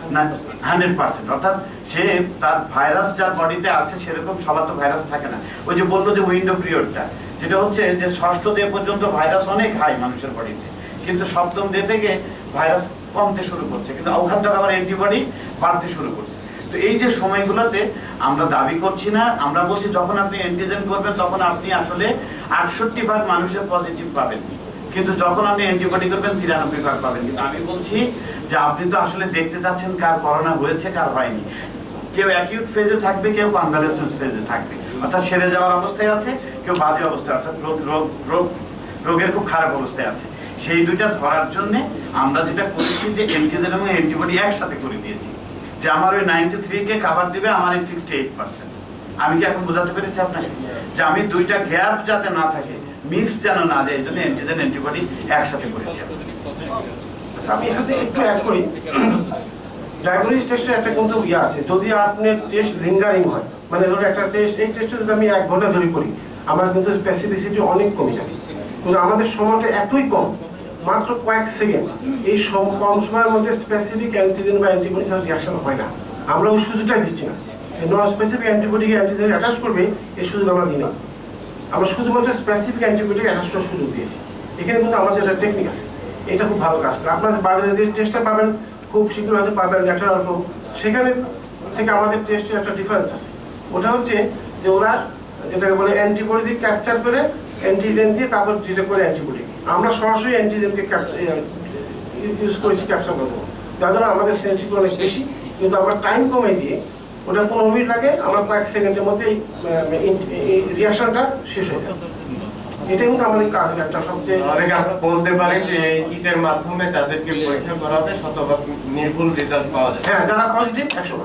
100%। অর্থাৎ সে তার ভাইরাস যার বডিতে আছে সেরকম সবার তো ভাইরাস থাকে না। ওই যে বললো যে উইন্ডো পিরিয়ডটা, যেটা হচ্ছে যে 6ষ্ঠ ডে পর্যন্ত ভাইরাস অনেক হাই মানুষের বডিতে, কিন্তু 7ম ডে থেকে ভাইরাস কমতে শুরু করছে, কিন্তু ওখান থেকে আবার অ্যান্টিবডি বাড়তে শুরু করছে। তো এই যে সময়গুলোতে আমরা দাবি করছি না, আমরা বলছি যখন আপনি অ্যান্টিজেন করবেন তখন আপনি আসলে 68% মানুষের পজিটিভ পাবেন, কিন্তু যখন আপনি অ্যান্টিবডি করবেন 93% পাবেন। কিন্তু আমি বলছি যে আপনি তো আসলে দেখতে চাচ্ছেন কার করোনা হয়েছে কার হয়নি। কেউ অ্যাকিউট ফেজে থাকবে, কেউ কনভালেসেন্স ফেজে থাকবে, অর্থাৎ সেরে যাওয়ার অবস্থায় আছে, কেউ বাজে অবস্থায়, অর্থাৎ রোগের খুব খারাপ অবস্থায় আছে। সেই দুইটা ধরার জন্য আমরা যেটা করেছি যে অ্যান্টিজেন এবং অ্যান্টিবডি একসাথে করে দিয়েছি, যে আমার ওই 93-কে কাভার দিবে আমার এই 68%। আমি কি এখন বোঝাতে পেরেছি আপনাকে যে আমি দুইটা গ্যাপ যাতে না থাকে, মিক্স যেন না যায়, এই জন্য অ্যান্টিজেন অ্যান্টিবডি একসাথে করেছি। আমি এখানে একটু অ্যাড করি, ডায়াগনোস্টিক টেস্টের একটা কিন্তু ইয়ে আছে, যদি আপনার টেস্ট লিঙ্গারিং হয়, মানে ধরো একটা টেস্ট, এই টেস্টটা যদি আমি 1 ঘন্টা ধরে করি আমার কিন্তু স্পেসিফিসিটি অনেক কমে যায়, কিন্তু আমাদের সময়টা এতই কম, মাত্র কয়েক সেকেন্ড, এই কম সময়ের মধ্যে স্পেসিফিক অ্যান্টিজেন বা অ্যান্টিবডি সাথে রিঅ্যাকশন হয় না। আমরা ওই সুযোগটাই দিচ্ছি না, নন স্পেসিফিক অ্যান্টিবডিকে অ্যান্টিজেন অ্যাটাচ করবে এই সুযোগ আমরা দিই না, আমরা শুধুমাত্র স্পেসিফিক অ্যান্টিবডিকে অ্যাটাচ করার সুযোগ দিয়েছি। এখানে কিন্তু আমাদের একটা টেকনিক আছে, এটা খুব ভালো কাজ করে। আপনার বাজারে যে টেস্টটা পাবেন খুব শীঘ্র হয়তো পাবেন একটা অল্প, সেখানে থেকে আমাদের টেস্টের একটা ডিফারেন্স আছে। ওটা হচ্ছে যে ওরা যেটাকে বলে অ্যান্টিবডি দিয়ে ক্যাপচার করে অ্যান্টিজেন দিয়ে তারপর যেটা করে অ্যান্টিবডি, আমরা সরাসরি অ্যান্টিজেনকে ইউজ করেছি ক্যাপচার করবো, যার জন্য আমাদের সেন্সিটিভিটি অনেক বেশি, কিন্তু আমরা টাইম কমে দিয়ে ওটা 15 মিনিট লাগে, আমরা কয়েক সেকেন্ডের মধ্যে এই রিঅ্যাকশনটা শেষ হয়ে যায়। এটা কিন্তু আমাদের কাজের একটা সবচেয়ে বলতে পারি যে এই কিটের মাধ্যমে যাদেরকে পরীক্ষা করা হবে শতভাগ নির্ভুল রেজাল্ট পাওয়া যায়। হ্যাঁ, যারা পজিটিভ 100%।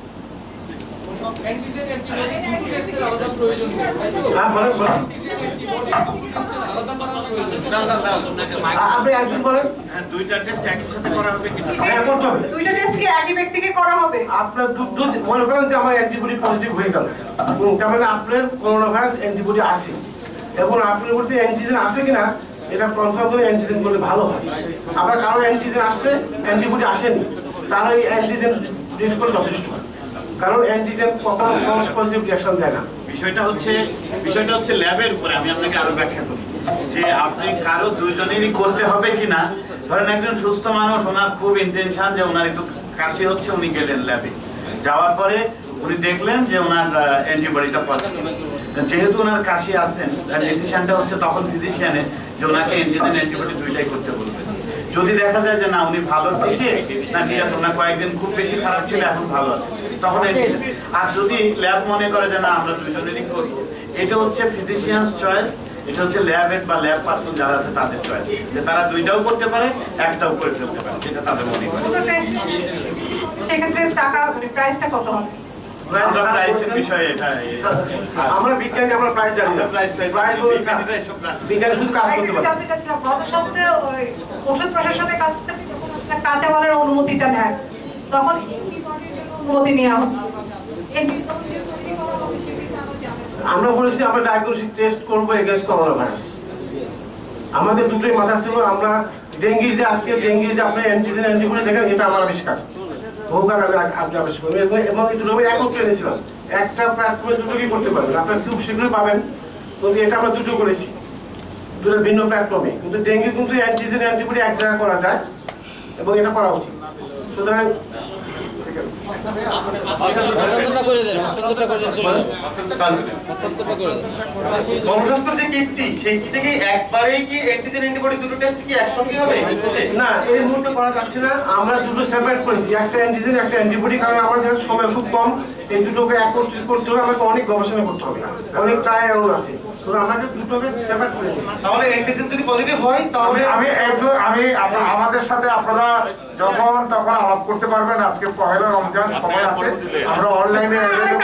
আপনি একজন বলেন দুইটা টেস্ট একই সাথে করা হবে কিনা? হ্যাঁ, করতে হবে। দুইটা টেস্ট কি একই ব্যক্তিকে করা হবে? আপনার মনে করেন যে আমার অ্যান্টিবডি পজিটিভ হয়ে গেল, তার মানে আপনার করোনা ভাইরাস অ্যান্টিবডি আছে, এবং আপনার মধ্যে অ্যান্টিজেন আছে কিনা এটা কনফার্ম করে অ্যান্টিজেন করলে ভালো হয়। আবার কারো অ্যান্টিজেন আসছে অ্যান্টিবডি আসেনি, তারা এই অ্যান্টিজেন ডিলিট করে যথেষ্ট, কারণ অ্যান্টিজেন কখনো ফলস পজিটিভ রিঅ্যাকশন দেয় না। বিষয়টা হচ্ছে ল্যাবের উপরে। আমি আপনাকে আরো ব্যাখ্যা করি যে আপনি কারো দুইজনেরই করতে হবে কিনা। ধরেন একজন সুস্থ মানুষ, ওনার খুব ইন্টেনশন যে ওনার একটু কাশি হচ্ছে, উনি গেলেন ল্যাবে, যাওয়ার পরে উনি দেখলেন যে ওনার অ্যান্টিবডিটা পজিটিভ। যেহেতু ওনার কাশি আছেন, ডিসিশনটা হচ্ছে তখন ফিজিশিয়ানের যে ওনাকে অ্যান্টিজেন অ্যান্টিবডি দুইটাই করতে বলবেন। যদি দেখা যায় যে না উনি ভালো থেকে না নিরাপদ না কয়েকদিন খুব বেশি খারাপ ছিল এখন ভালো আছে তখন আর যদি ল্যাব মনে করে যে না আমরা দুজনেরই করি এটা হচ্ছে ফিজিশিয়ানস চয়েস এটা হচ্ছে ল্যাব হেড বা ল্যাব পার্সন যারা আছে তাদের চয়েস যে তারা দুইটাও করতে পারে একটাও করে ফেলতে পারে সেটা তাদের মনে করে সেক্ষেত্রে টাকা প্রাইসটা কত হবে প্রাইসের বিষয়ে এটা আমরা বিজ্ঞানী আমরা প্রাইস জানি না বিজ্ঞানী শুধু কাজ করতে পারে গণস্বাস্থ্য ওষুধ প্রশাসনের কাছ থেকে যখন আপনার কাঁচামালের অনুমতিটা নেয় তখন অনুমতি নেওয়া হচ্ছে আমরা বলেছি আমরা ডায়াগনস্টিক টেস্ট করবো এগেইনস্ট করোনা ভাইরাস আমাদের দুটোই মাথা ছিল আমরা ডেঙ্গির যে আজকে ডেঙ্গির যে আপনি অ্যান্টিজেন অ্যান্টিবডি দেখেন এটা আমার আবিষ্কার বহুকাল আগে আপনি আবিষ্কার করবেন এবং এই দুটো একত্রে এনেছিলাম একটা প্ল্যাটফর্মে দুটোকে করতে পারবেন আপনারা খুব শীঘ্রই পাবেন কিন্তু এটা আমরা দুটো করেছি দুটো ভিন্ন প্ল্যাটফর্মে কিন্তু ডেঙ্গি কিন্তু অ্যান্টিজেন অ্যান্টিবডি এক জায়গায় করা যায় এবং এটা করা উচিত সুতরাং গণস্বাস্থ্য যে কিটটি সেই কিটে কি একবারেই কি অ্যান্টিজেন অ্যান্টিবডি দুটো টেস্ট কি একসঙ্গে হবে না এই মুহূর্তে করা যাচ্ছে না আমরা দুটো সেপারেট করেছি একটা অ্যান্টিজেন একটা অ্যান্টিবডি কারণ আমাদের সময় খুব কম এই দুটোকে একত্রিত করতে হলে আমাকে অনেক গবেষণা করতে হবে অনেক ট্রায়াল আছে তো আমাকে দুটোকে সেপারেট করে দিচ্ছি তাহলে অ্যান্টিজেন যদি পজিটিভ হয় তাহলে আমি আমাদের সাথে আপনারা যখন তখন আলাপ করতে পারবেন আজকে পহেলা রমজান সময় আছে আমরা অনলাইনে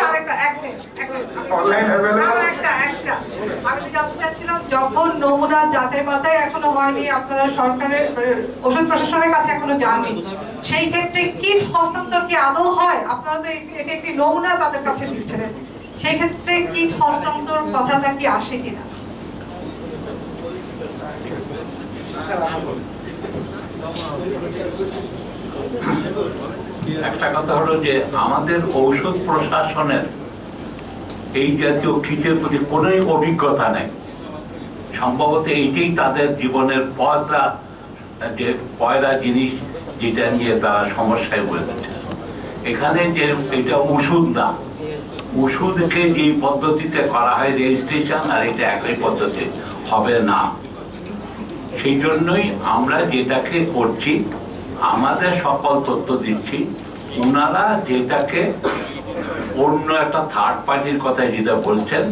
আমি জানতে চাচ্ছিলাম যখন নমুনা যাচাই বাছাই এখনো হয়নি আপনারা সরকারের ওষুধ প্রশাসনের কাছে এখনো যাননি সেই ক্ষেত্রে কিট হস্তান্তর কি আদৌ হয় আপনারা তো এটা একটি নমুনা তাদের কাছে দিচ্ছিলেন সেই ক্ষেত্রে কিট হস্তান্তর কথাটা কি আসে কিনা একটা কথা হলো যে আমাদের ঔষধ প্রশাসনের এই জাতীয় কিটের প্রতি কোনো অভিজ্ঞতা নেই সম্ভবত এইটাই তাদের জীবনের পয়লা জিনিস যেটা নিয়ে তারা সমস্যায় পড়েছে এখানে যে এটা ওষুধ না ওষুধকে যে পদ্ধতিতে করা হয় রেজিস্ট্রেশন আর এটা একই পদ্ধতি হবে না সেই জন্যই আমরা যেটাকে করছি আমাদের সকল তথ্য দিচ্ছি ওনারা যেটাকে অন্য একটা থার্ড পার্টির কথা যেটা বলছেন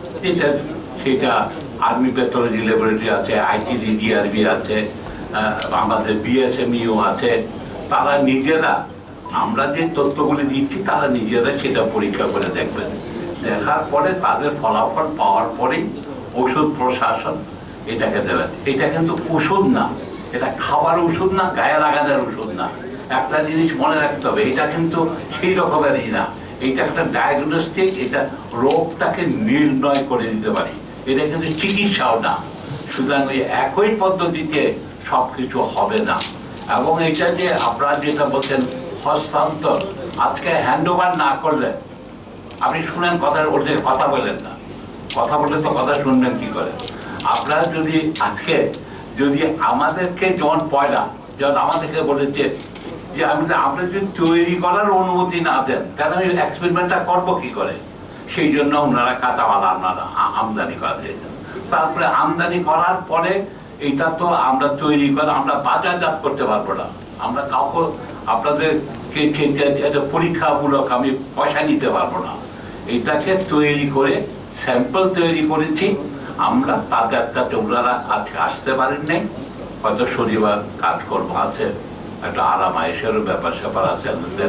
সেটা আর্মি প্যাথোলজি ল্যাবরেটরি আছে আইসিডি ডিআরবি আছে আমাদের বিএসএমইউ আছে তারা নিজেরা আমরা যে তথ্যগুলি দিচ্ছি তারা নিজেরা সেটা পরীক্ষা করে দেখবেন দেখার পরে তাদের ফলাফল পাওয়ার পরেই ওষুধ প্রশাসন এটাকে দেবেন এটা কিন্তু ওষুধ না এটা খাবার ওষুধ না গায়ে লাগানোর ওষুধ না একটা জিনিস মনে রাখতে হবে এটা কিন্তু সেই রকমেরই না এটা একটা ডায়াগনস্টিক এটা রোগটাকে নির্ণয় করে দিতে পারি এটা কিন্তু চিকিৎসাও না সুতরাং ওই একই পদ্ধতিতে সবকিছু হবে না এবং এটা যে আপনারা যেটা বলছেন হস্তান্তর আজকে হ্যান্ড ওভার না করলে আপনি শুনেন কথা ওর যে কথা বলেন না কথা বললে তো কথা শুনবেন কি করে আপনারা যদি আজকে যদি আমাদেরকে যেমন পয়লা যেমন আমাদেরকে বলেছে যে আমরা যদি তৈরি করার অনুমতি না দেন তাহলে আমি এক্সপেরিমেন্টটা করবো কি করে সেই জন্য ওনারা কাঁচামাল আমদানি করা চেয়েছেন তারপরে আমদানি করার পরে এটা তো আমরা তৈরি করে আমরা বাজারজাত করতে পারবো না আমরা কাউকে আপনাদেরকে পরীক্ষামূলক আমি পয়সা নিতে পারবো না এটাকে তৈরি করে স্যাম্পল তৈরি করেছি আমরা তাদের কাছে ওনারা আজকে আসতে পারেন নাই হয়তো শনিবার কাজকর্ম আছে একটা আরামায়েশেরও ব্যাপার স্যাপার আছে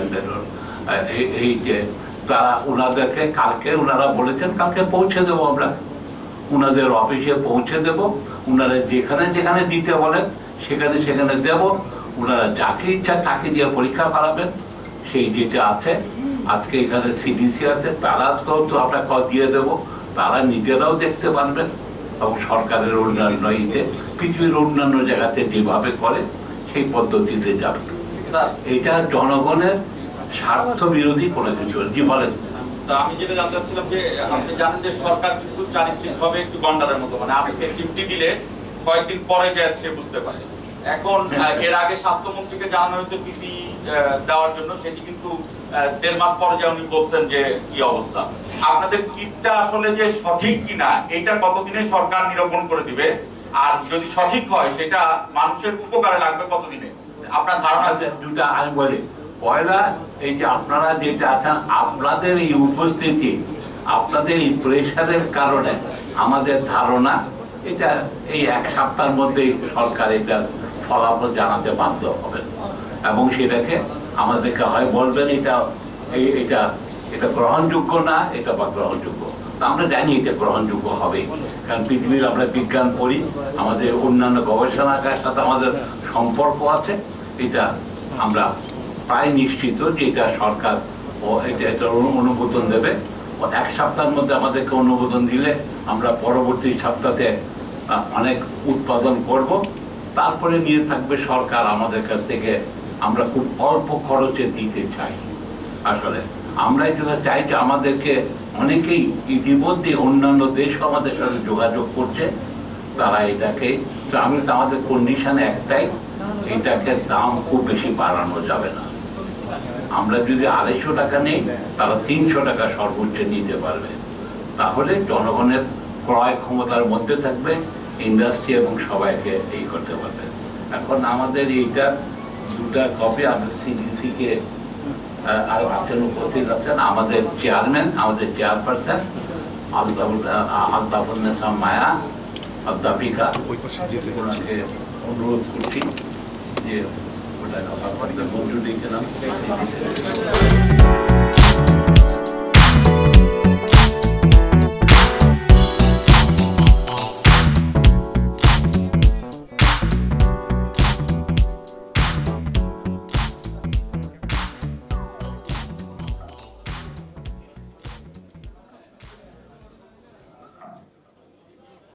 এই যে তারা ওনাদেরকে কালকে ওনারা বলেছেন কালকে পৌঁছে দেবো আমরা ওনাদের অফিসে পৌঁছে দেব ওনারা যেখানে যেখানে দিতে বলেন সেখানে সেখানে দেব ওনারা যাকে ইচ্ছা তাকে দিয়ে পরীক্ষা করাবেন সেই যেটা আছে আজকে এখানে সিডিসি আছে তারা তো আমরা দিয়ে দেবো তারা নিজেরাও দেখতে পারবেন এবং সরকারের অন্যান্য ইতে পৃথিবীর অন্যান্য জায়গাতে যেভাবে করে সেই পদ্ধতিতে যাবে এটা জনগণের স্বার্থ বিরোধী কোনো কিছু জি বলেন আমি যেটা জানতে চাচ্ছিলাম যে আপনি জানেন যে সরকার কিন্তু চারিত্রিকভাবে একটু গন্ডারের মতো মানে আজকে চিমটি দিলে কয়েকদিন পরে সে বুঝতে পারে এখন এর আগে স্বাস্থ্যমন্ত্রীকে জানানো হয়েছে পিপি দেওয়ার জন্য সেটি কিন্তু 1.5 মাস পরে যে উনি বলছেন যে কি অবস্থা আপনাদের কিটটা আসলে যে সঠিক কিনা এটা কতদিনে সরকার নিরূপণ করে দিবে আর যদি সঠিক হয় সেটা মানুষের উপকারে লাগবে কতদিনে আপনার ধারণা? দুটা আমি বলি, পয়লা এই যে আপনারা যেটা আছেন, আপনাদের এই উপস্থিতি, আপনাদের এই প্রেশারের কারণে আমাদের ধারণা এটা এই এক সপ্তাহের মধ্যেই সরকার এটার ফলাফল জানাতে বাধ্য হবে এবং সেটাকে আমাদেরকে হয় বলবেন এটা এটা এটা গ্রহণযোগ্য না, এটা বা গ্রহণযোগ্য। আমরা জানি এটা গ্রহণযোগ্য হবে, কারণ পৃথিবীর আমরা বিজ্ঞান পড়ি, আমাদের অন্যান্য গবেষণাগারের সাথে আমাদের সম্পর্ক আছে। এটা আমরা প্রায় নিশ্চিত যে এটা সরকার ও এটা অনুমোদন দেবে। এক সপ্তাহের মধ্যে আমাদেরকে অনুমোদন দিলে আমরা পরবর্তী সপ্তাহে অনেক উৎপাদন করব, তারপরে নিয়ে থাকবে সরকার আমাদের কাছ থেকে। আমরা খুব অল্প খরচে দিতে চাই। আসলে আমরা যেটা চাই যে আমাদেরকে অনেকেই ইতিমধ্যে অন্যান্য দেশ আমাদের সাথে যোগাযোগ করছে, তারা এটাকে, আমি তো আমাদের কন্ডিশন একটাই, এটাকে দাম খুব বেশি বাড়ানো যাবে না। আমরা যদি 250 টাকা নেই, তারা 300 টাকা সর্বোচ্চ নিতে পারবে, তাহলে জনগণের ক্রয় ক্ষমতার মধ্যে থাকবে, ইন্ডাস্ট্রি এবং সবাইকে এই করতে পারবে। এখন আমাদের এইটা দুটা কপি আমরা সিডিসি কে আছেন, উপস্থিত আছেন আমাদের চেয়ারম্যান, আমাদের চেয়ারপারসন আলতাফুন্নেসা মায়া অধ্যাপিকা, ওনাকে অনুরোধ করছি যে ওটা কথা বলতে মঞ্জুরি দিলাম।